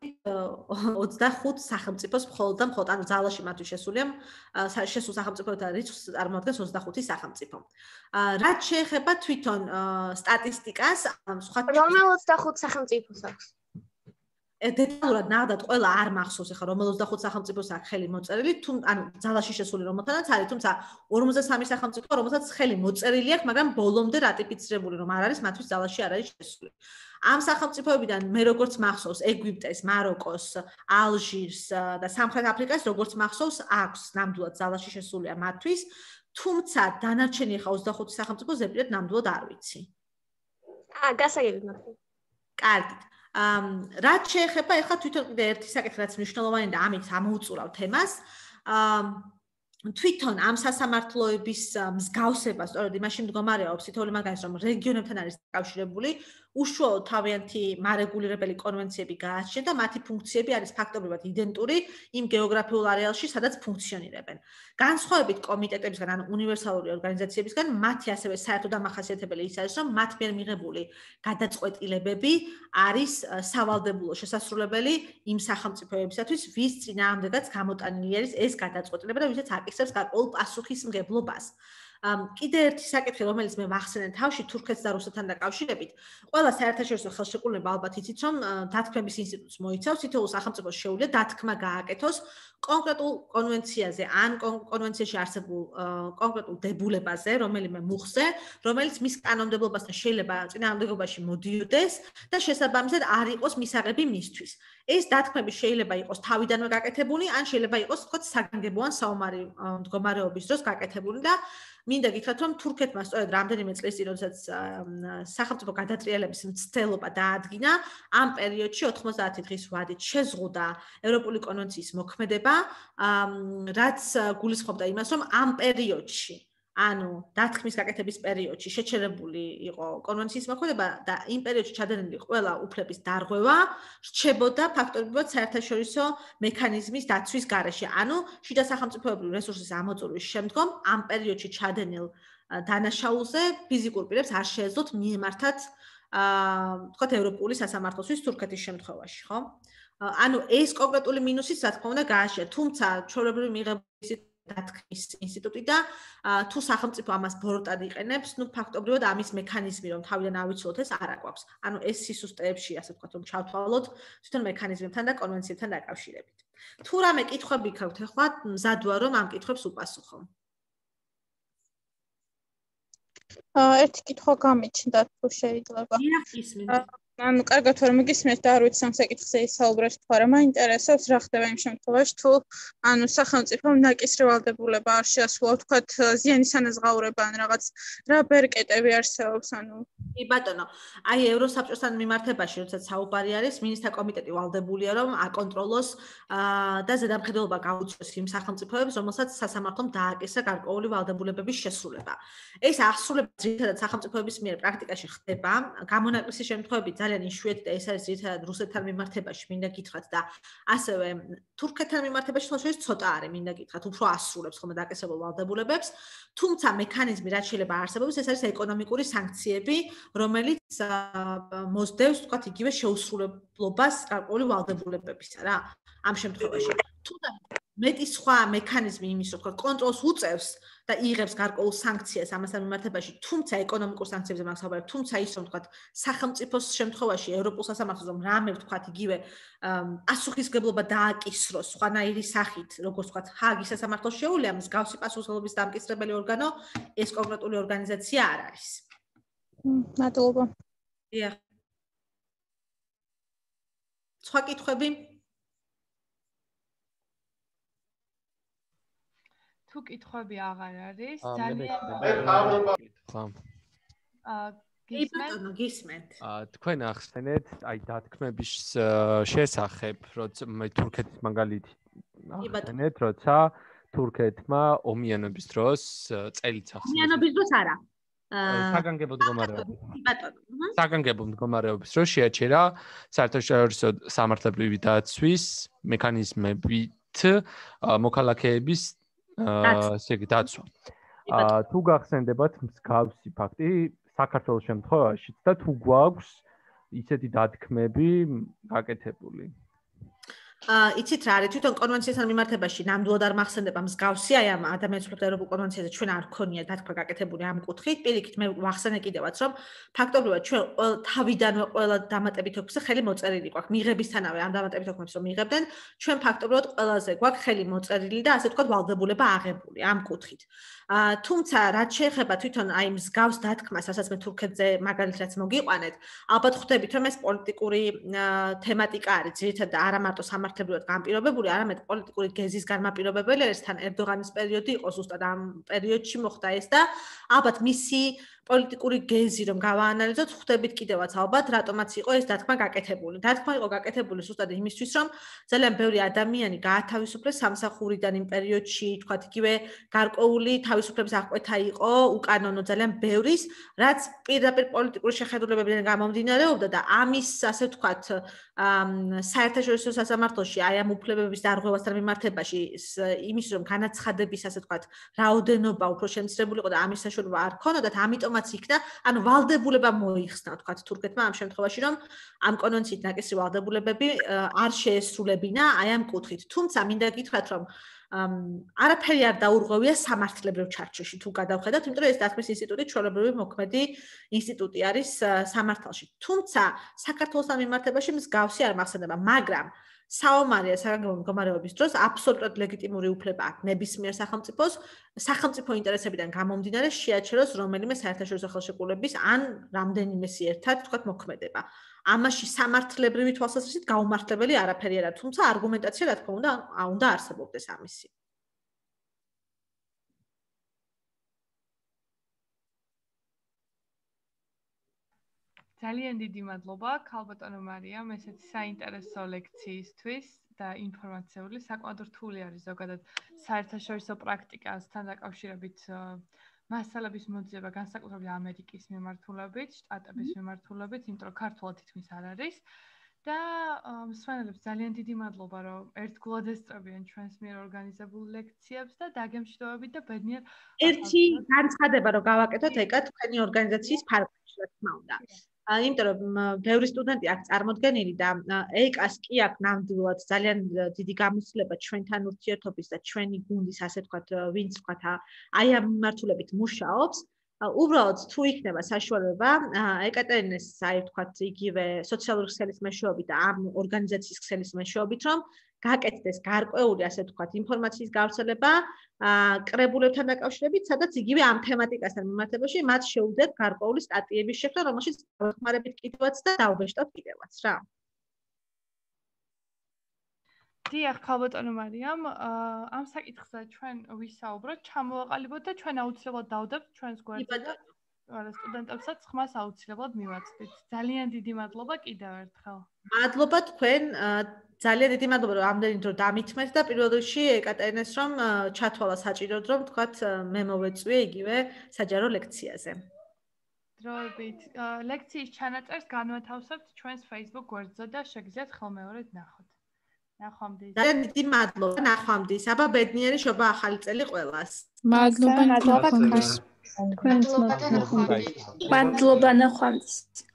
25 სახელმწიფოს მხოლოდ და მხოლოდ ანუ ძალაში მათთვის შესული სახელმწიფოთა რიცხვს წარმოადგენს 25 სახელმწიფო. რაც შეეხება თვითონ სტატისტიკას, რომელ 25 სახელმწიფოს აქვს? დეტალურად ნახდათ ყველა არ მახსოვს ახლა რომელ 25 სახელმწიფოს აქვს ხელი მოწერილი, ანუ ძალაში შესული რომელთანაც არის, თუმცა 53 სახელმწიფო, რომელსაც ხელი მოწერილი აქვს, მაგრამ ბოლომდე რატიფიცირებული რომ არ არის, მათთვის ძალაში არ არის შესული. ამ სახელმწიფოებიდან მე როგორც მახსოვს ეგვიპტეს, მაროკოს, ალჟირს და სამხრეთ აფრიკას როგორც მახსოვს აქვს ნამდვილად ძალაში შესულია მათთვის, თუმცა დანარჩენი ახლა 25 სახელმწიფო ზეპირად ნამდვილად არ ვიცი. გასაგებია მაგრამ. კარგით. რაც შეეხება ახლა თვითონ კიდე ერთი საკითხი რაც მნიშვნელოვანი და ამით ამოუწურავ თემას, თვითონ ამ სასამართლოების მსგავსება სწორედ იმაში მდგომარეობს თითოეული მაგალითად რომ რეგიონებთან არის დაკავშირებული, უშუალოდ თავიანთი მარეგულირებელი კონვენციები გააჩნია და მათი ფუნქციები არის ფაქტობრივად იდენტური იმ გეოგრაფიულ არეალში, სადაც ფუნქციონირებენ. განსხვავებით კომიტეტებისგან, ანუ უნივერსალური ორგანიზაციებისგან, მათი ასევე საერთო დამახასიათებელი ის არის, რომ მათ მიერ მიღებული გადაწყვეტილებები არის სავალდებულო შესასრულებელი იმ სახელმწიფოებისათვის, ვის წინააღმდეგაც გამოტანილი არის ეს გადაწყვეტილება და ვისაც აკისრებს გარკვეულ პასუხისმგებლობას. კიდე ერთი საკითხი, რომელიც მე ვახსენე თავში თურქეთს და რუსეთთან დაკავშირებით, ყველა საერთაშორისო ხელშეკრულება ალბათ იცით, რომ დათქმების ინსტიტუტს მოიცავს, თითოეულ სახელმწიფოს შეუძლია დათქმა გააკეთოს კონკრეტულ კონვენციაზე ან კონვენციაში არსებულ კონკრეტულ დებულებაზე, რომელიმე მუხზე, რომელიც მის კანონმდებლობასთან შეიძლება წინააღმდეგობაში მოდიოდეს და შესაბამისად არ იყოს მისაღები მისთვის. ეს დათქმები შეიძლება იყოს თავიდანვე გაკეთებული, ან შეიძლება იყოს, თქო, საგანგებო ან საომარი მდგომარეობის დროს გაკეთებული და მინდა გითხრათ, რომ თურქეთმა სწორედ რამდენიმე წლის წინ, როდესაც სახელმწიფო გადატრიალების მცდელობა დაადგინა, ამ პერიოდში 90 დღის ვადით შეზღუდა ევროპული კონვენციის მოქმედება, რაც გულისხმობდა იმას, რომ ამ პერიოდში ანუ დათქმის გაკეთების პერიოდში შეჩერებული იყო კონვენციის მოქმედება და იმ პერიოდში ჩადენილი ყველა უფლების დარღვევა რჩებოდა ფაქტობრივად საერთაშორისო მექანიზმის დაცვის გარეშე. ანუ შიდა სახელმწიფოებრივი რესურსის ამოწურვის შემდგომ ამ პერიოდში ჩადენილ დანაშაულზე ფიზიკურ პირებს არ შეეძლოთ მიემართათ თქვათ ევროპული სასამართლოსთვის თურქეთის შემთხვევაში, ხო? ანუ ეს კონკრეტული მინუსიც რა თქმა უნდა გააჩნია, თუმცა ჩვეულებრივი მიღების დათქმის ინსტიტუტი და თუ სახელმწიფო ამას ბოროტად იყენებს, ნუ ფაქტობრივად ამის მექანიზმი რომ თავიდან ავიცილოთ ეს არ აკვავს. ანუ ეს სისუსტეებში, ასე ვთქვათ, რომ ჩავთვალოთ თვითონ მექანიზმებთან და კონვენციებთან დაკავშირებით. თუ რამე კითხვები გაქვთ ახლა, მზად ვარ რომ ამ კითხვებს უპასუხო. ერთი კითხვა გამიჩნდა თუ შეიძლება. ისმინე. ანუ კარგად ვერ მიგისმენთ და არ ვიცი ამ საკითხზე ისაუბრეთ თუ არა, მაინტერესებს რა ხდება იმ შემთხვევაში, თუ ანუ სახელმწიფომ ნაკისრვალდებულება არ შეასრულა, თქვათ ზიანის ანაზღაურება ან რაღაც რა ბერკეტები არსებობს, ანუ კი ბატონო, აი ევროსაბჭოსთან მიმართებაში, როდესაც საუბარი არის, მინისტრთა კომიტეტი ვალდებულია, რომ აკონტროლოს და ზედამხედველობა გაუწიოს იმ სახელმწიფოებს, რომელსაც სასამართლომ დააკისრა გარკვეული ვალდებულებების შესრულება. ეს აღსრულება ძირითადად სახელმწიფოების მიერ პრაქტიკაში ხდება, გამონაკლისის შემთხვევები ძალიან იშვიათი და ეს არის ძირითადად რუსეთთან მიმართებაში, მინდა გითხრათ და ასევე თურქეთთან მიმართებაში თვალშორის ცოტა არის, მინდა გითხრათ, უფრო ასრულებს ხოლმე დაკისრებულ ვალდებულებებს, თუმცა მექანიზმი რაც შეიძლება არსებობს, ეს არის ეკონომიკური სანქციები, რომელიც მოსდევს, თქვათ, იგივე შეუსრულებლობას გარკვეული ვალდებულებებისა რა, ამ შემთხვევაში. თუმცა მეტი სხვა მექანიზმი იმის, რომ კონტროლს უწევს და იღებს გარკვეულ სანქციას ამასთან მიმართებაში, თუმცა ეკონომიკურ სანქციებზე მაგ საუბარებ, თუმცა ის რომ ვთქვათ, სახელმწიფოს შემთხვევაში ევროპულ სასამართლოს რომ რამე ვთქვათ, იგივე პასუხისმგებლობა დააკისროს სხვანაირი სახით, როგორც ვთქვათ, ჰააგის სასამართლოს შეუძლია მსგავსი პასუხისმგებლობის დამკისრებელი ორგანო, ეს კონკრეტული ორგანიზაცია არ არის. მადლობა. დიახ. სხვა კითხვები? თუ კითხვები აღარ არის, გისმენთ. თქვენ ახსენეთ, აი დათქმების შესახებ, როცა თურქეთის მაგალითი ახსენეთ, როცა თურქეთმა ომიანობის დროს წელიც ახსენეთ. ომიანობის დროს არა. საგანგებო მდგომარეობის დროს შეაჩერა საერთაშორისო სამართლებრივი დაცვის მექანიზმებით მოქალაქეების დაცვა. თუ გახსენდებათ მსგავსი ფაქტი საქართველოს შემთხვევაშიც და თუ გვაქვს ისეთი დათქმები გაკეთებული. იცით რა არის თვითონ კონვენციასთან მიმართებაში ნამდვილად არ მახსენდება მსგავსი აი ამ ადამიანის უფლებათა ევროპულ კონვენციაზე ჩვენ არ ქონია დათქმა გაკეთებული ამ კუთხით. პირიქით მე ვახსენე კიდევაც რომ ფაქტობრივად ჩვენ თავიდანვე ყველა დამატებით ოქროზე ხელი მოწერილი გვაქვს. მიღებისთანავე ამ დამატებით ოქროებს რომ მიღებდნენ, ჩვენ ფაქტობრივად ყველაზე გვაქვს ხელი მოწერილი და ასე ვთქვათ ვალდებულება აღებული ამ კუთხით. თუმცა რაც შეეხება თვითონ აი მსგავს დათქმას, რასაც მე თურქეთზე მაგალითად რაც მოგიყვანეთ, ალბათ ხვდებით რომ ეს პოლიტიკური თემატიკა არის, ძირითადად არა მარტო სამართლებრივად განპირობებული, არამედ პოლიტიკური გეზის განმაპირობებელი არის, თან ერდოღანის პერიოდი იყო ზუსტად ამ პერიოდში მოხდა ეს და ალბათ მისი პოლიტიკური გეზი რომ გავაანალიზოთ, ხვდებით კიდევაც ალბათ რატომაც იყო ეს დათქმა გაკეთებული. დათქმა იყო გაკეთებული ზუსტად იმისთვის, რომ ძალიან ბევრი ადამიანი გაათავისუფლეს სამსახურიდან იმ პერიოდში, თქვათ იგივე გარკვეული თავისუფლების აღკვეთა იყო უკანონო ძალიან ბევრის, რაც პირდაპირ პოლიტიკური შეხედულებებიდან გამომდინარეობდა და ამის ასე ვთქვათ საერთაშორისო სასამართლოში აი ამ უფლებების დარღვევასთან მიმართებაში იმის რომ განაცხადების ასე ვთქვათ რაოდენობა უფრო შემცირებული იყო და ამის საშუალება არ ქონოდათ, ამიტომაც იქნა, ანუ ვალდებულება მოიხსნა ვთქვათ თურქეთმა ამ შემთხვევაში რომ ამ კონვენციით ნაკისრი ვალდებულებები არ შეესრულებინა აი ამ კუთხით. თუმცა მინდა გითხრათ რომ არაფერი არ დაურღვევია სამართლებრივ ჩარჩოში თუ გადავხედავთ, იმიტომ რომ ეს დათქმის ინსტიტუტი ჩვეულებრივი მოქმედი ინსტიტუტი არის სამართალში. თუმცა საქართველოსთან მიმართებაში მსგავსი არ მახსენდება, მაგრამ საომარია საგანგებო მდგომარეობის დროს აბსოლუტურად ლეგიტიმური უფლება აქვს ნებისმიერ სახელმწიფოს სახელმწიფო ინტერესებიდან გამომდინარე შეაჩეროს რომელიმე საერთაშორისო ხელშეკრულების ან რამდენიმესი ერთად თქვათ მოქმედება. ამაში სამართლებრივი თვალსაზრისით გაუმართლებელი არაფერი არა, თუმცა არგუმენტაცია რა თქმა უნდა არსებობდეს ამისი. ძალიან დიდი მადლობა ქალბატონო მარიამ ესეთი საინტერესო ლექციისთვის და ინფორმაციული. საკმაოდ რთული არის ზოგადად საერთაშორისო პრაქტიკასთან დაკავშირებით მასალების მოძიება განსაკუთრებით ამერიკის მიმართულებით, შტატების მიმართულებით, იმიტომ რომ ქართულად თითქმის არ არის. და მსმენელებს ძალიან დიდი მადლობა რომ ერთგულად ესწრებიან ჩვენს მიერ ორგანიზებულ ლექციებს და დაგემშვიდობებით და ბედნიერ ერთი განცხადება რომ გავაკეთოთ ეკა თქვენი ორგანიზაციის ფარგლებში რა თქმა უნდა. იმიტომ რომ ბევრი სტუდენტი აქ წარმოდგენილი და ეკას კი აქვს ნამდვილად ძალიან დიდი გამოცდილება ჩვენთან ურთიერთობის და ჩვენი გუნდის ასე ვთქვათ ვინც ვთქვათ აი ამ მიმართულებით მუშაობს. უბრალოდ თუ იქნება საშუალება ეკატერინეს აი ვთქვათ იგივე სოციალური ქსელის მეშვეობით და ამ ორგანიზაციის ქსელის მეშვეობით რომ გაკეთდეს გარკვეული ასე ვთქვათ ინფორმაციის გავრცელება კრებულებთან დაკავშირებით, სადაც იგივე ამ თემატიკასთან მიმართებაში მათ შეუძლიათ გარკვეული სტატიების შექმნა, რომელშიც მოხმარებით კიდევაც და დავბეჭდოთ კიდევაც რა. დიახ, ქალბატონო მარიამ, ამ საკითხზე ჩვენ ვისაუბროთ, ჩამოვაყალიბოთ და ჩვენ აუცილებლად დავდებთ ჩვენს გვერდზე და სტუდენტებსაც ხმას აუცილებლად მივაწყდით. ძალიან დიდი მადლობა კიდევ ერთხელ. მადლობა თქვენ, ძალიან დიდი მადლობა რომ ამდენი დრო დამითმეთ და პირველ რიგში ეკატერინეს რომ ჩათვალა საჭიროდ რომ თქვათ მე მოვეწვიე იგივე საჯარო ლექციაზე. დროებით. ლექციის ჩანაწერს განვათავსებთ ჩვენს Facebook გვერდზე და შეგიძლიათ ხელმეორედ ნახოთ. ნახვამდის. ძალიან დიდი მადლობა, ნახვამდის. აბა ბედნიერი შობა ახალი წელი ყველას. მადლობა თქვენს. მადლობა ნახვამდის.